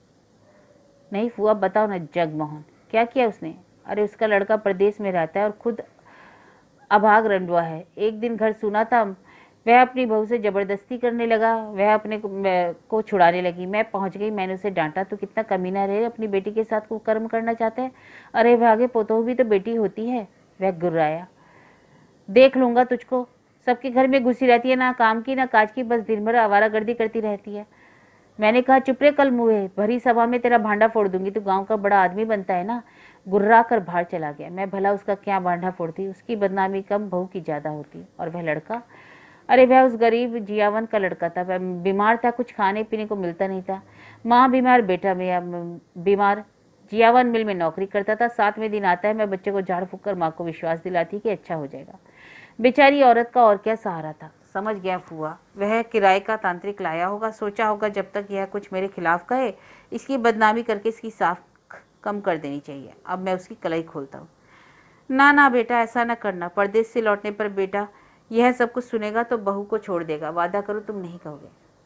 नहीं फुआ बताओ ना। जगमोहन क्या किया उसने? अरे उसका लड़का प्रदेश में रहता है और खुद अभाग रंडवा है। एक दिन घर सुना था, वह अपनी बहू से जबरदस्ती करने लगा, वह अपने को छुड़ाने लगी। मैं पहुंच गई, मैंने उसे डांटा, तो कितना कमीना रहे, अपनी बेटी के साथ कुकर्म करना चाहता है। अरे भागे, पोतोह भी तो बेटी होती है। वह गुर्राया, देख लूंगा तुझको, सबके घर में घुसी रहती है, ना काम की ना काज की, बस दिन भर आवारागर्दी करती रहती है। मैंने कहा, चुप रे कल मुँहे, भरी सभा में तेरा भांडा फोड़ दूंगी, तू गांव का बड़ा आदमी बनता है ना। गुर्रा कर बाहर चला गया। मैं भला उसका क्या भांडा फोड़ती, उसकी बदनामी कम बहू की ज्यादा होती। और वह लड़का, अरे वह उस गरीब जियावन का लड़का था। वह बीमार था, कुछ खाने पीने को मिलता नहीं था। माँ बीमार, बेटा बीमार। जियावन मिल में नौकरी करता था। 7वें दिन आता है, मैं बच्चे को झाड़ फूक कर माँ को विश्वास दिलाती कि अच्छा हो जाएगा। बेचारी औरत का और क्या सहारा था। समझ गया फुआ, वह किराए का तांत्रिक लाया होगा। सोचा होगा जब तक यह कुछ मेरे खिलाफ कहे, इसकी बदनामी करके इसकी साख कम कर देनी चाहिए। अब मैं उसकी कलाई खोलता हूँ। ना ना बेटा, ऐसा ना करना। परदेश से लौटने पर बेटा यह सब कुछ सुनेगा तो बहू को छोड़ देगा। वादा करो तुम नहीं कहोगे।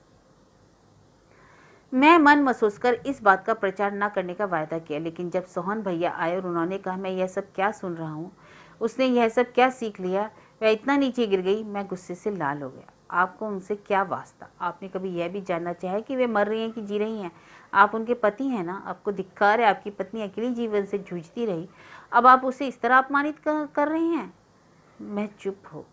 मैं मन महसूस कर इस बात का प्रचार न करने का वायदा किया, लेकिन जब सोहन भैया आए और उन्होंने कहा, मैं यह सब क्या सुन रहा हूँ, उसने यह सब क्या सीख लिया, वह इतना नीचे गिर गई। मैं गुस्से से लाल हो गया। आपको उनसे क्या वास्ता? आपने कभी यह भी जानना चाहा कि वे मर रही हैं कि जी रही हैं? आप उनके पति हैं ना। आपको धिक्कार है, आपकी पत्नी अकेली जीवन से जूझती रही, अब आप उसे इस तरह अपमानित कर रही हैं। मैं चुप हो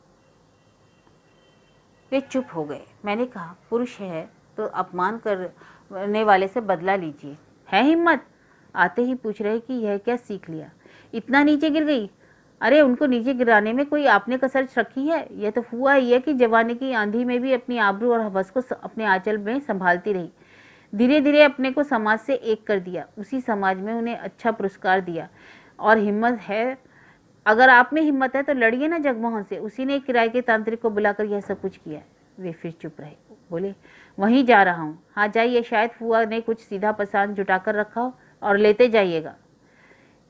वे चुप हो गए। मैंने कहा, पुरुष है तो अपमान करने वाले से बदला लीजिए। है हिम्मत? आते ही पूछ रहे कि यह क्या सीख लिया, इतना नीचे गिर गई। अरे उनको नीचे गिराने में कोई आपने कसर रखी है? यह तो हुआ ही है कि जवानी की आंधी में भी अपनी आबरू और हवस को अपने आंचल में संभालती रही। धीरे धीरे अपने को समाज से एक कर दिया। उसी समाज में उन्हें अच्छा पुरस्कार दिया। और हिम्मत है, अगर आप में हिम्मत है तो लड़िए ना जगमोहन से। उसी ने किराए के तांत्रिक को बुलाकर यह सब कुछ किया। वे फिर चुप रहे। बोले, वहीं जा रहा हूँ। हाँ जाइए, शायद फुआ ने कुछ सीधा पसान जुटाकर रखा हो, और लेते जाइएगा।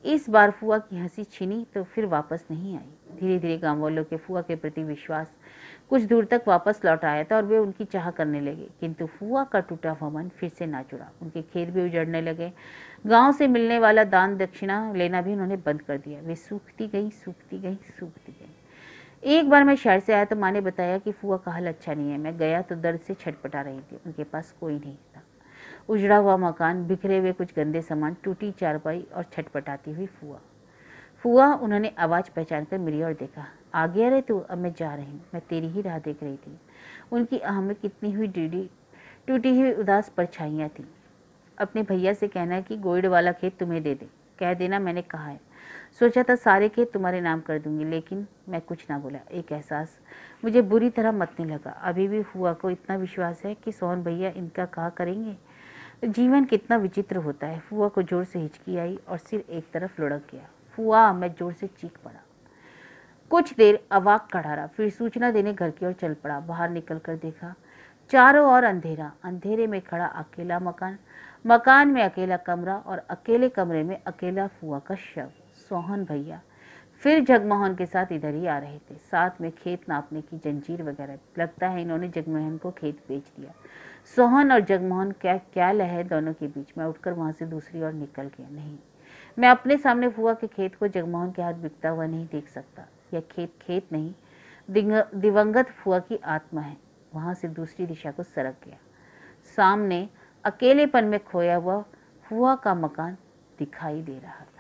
इस बार फुआ की हंसी छिनी तो फिर वापस नहीं आई। धीरे धीरे गांव वालों के फुआ के प्रति विश्वास कुछ दूर तक वापस लौट आया था और वे उनकी चाह करने लगे, किंतु फुआ का टूटा हुआ मन फिर से ना जुड़ा। उनके खेत भी उजड़ने लगे। गांव से मिलने वाला दान दक्षिणा लेना भी उन्होंने बंद कर दिया। वे सूखती गई, सूखती गई, सूखती गई। एक बार मैं शहर से आया तो माँ ने बताया कि फुआ का हाल अच्छा नहीं है। मैं गया तो दर्द से छटपटा रही थी। उनके पास कोई नहीं था। उजड़ा हुआ मकान, बिखरे हुए कुछ गंदे सामान, टूटी चारपाई और छटपटाती हुई फुआ। फुआ, उन्होंने आवाज़ पहचान कर मेरी ओर देखा। आ गया रे तू, अब मैं जा रही हूँ। मैं तेरी ही राह देख रही थी। उनकी आह में कितनी हुई टूटी हुई उदास परछाइयाँ थी। अपने भैया से कहना कि गोइड वाला खेत तुम्हें दे दे, कह देना मैंने कहा है। सोचा था सारे खेत तुम्हारे नाम कर दूंगी, लेकिन मैं कुछ ना बोला। एक एहसास मुझे बुरी तरह मतने लगा। अभी भी फुआ को इतना विश्वास है कि सोहन भैया इनका कहा करेंगे। जीवन कितना विचित्र होता है। फुआ को जोर से हिचकी आई और सिर एक तरफ लुढ़क गया। फुआ, मैं जोर से चीख पड़ा। कुछ देर अवाक खड़ा रहा, फिर सूचना देने घर की ओर चल पड़ा। बाहर निकल कर देखा, चारों ओर अंधेरा। अंधेरे में खड़ा अकेला मकान, मकान में अकेला कमरा और अकेले कमरे में अकेला फुआ का शव। सोहन भैया फिर जगमोहन के साथ इधर ही आ रहे थे, साथ में खेत नापने की जंजीर वगैरह। लगता है इन्होंने जगमोहन को खेत बेच दिया। सोहन और जगमोहन क्या लहर दोनों के बीच। मैं उठकर वहां से दूसरी ओर निकल गया। नहीं, मैं अपने सामने फुआ के खेत को जगमोहन के हाथ बिकता हुआ नहीं देख सकता। यह खेत नहीं, दिवंगत फुआ की आत्मा है। वहां से दूसरी दिशा को सरक गया। सामने अकेलेपन में खोया हुआ फुआ का मकान दिखाई दे रहा था।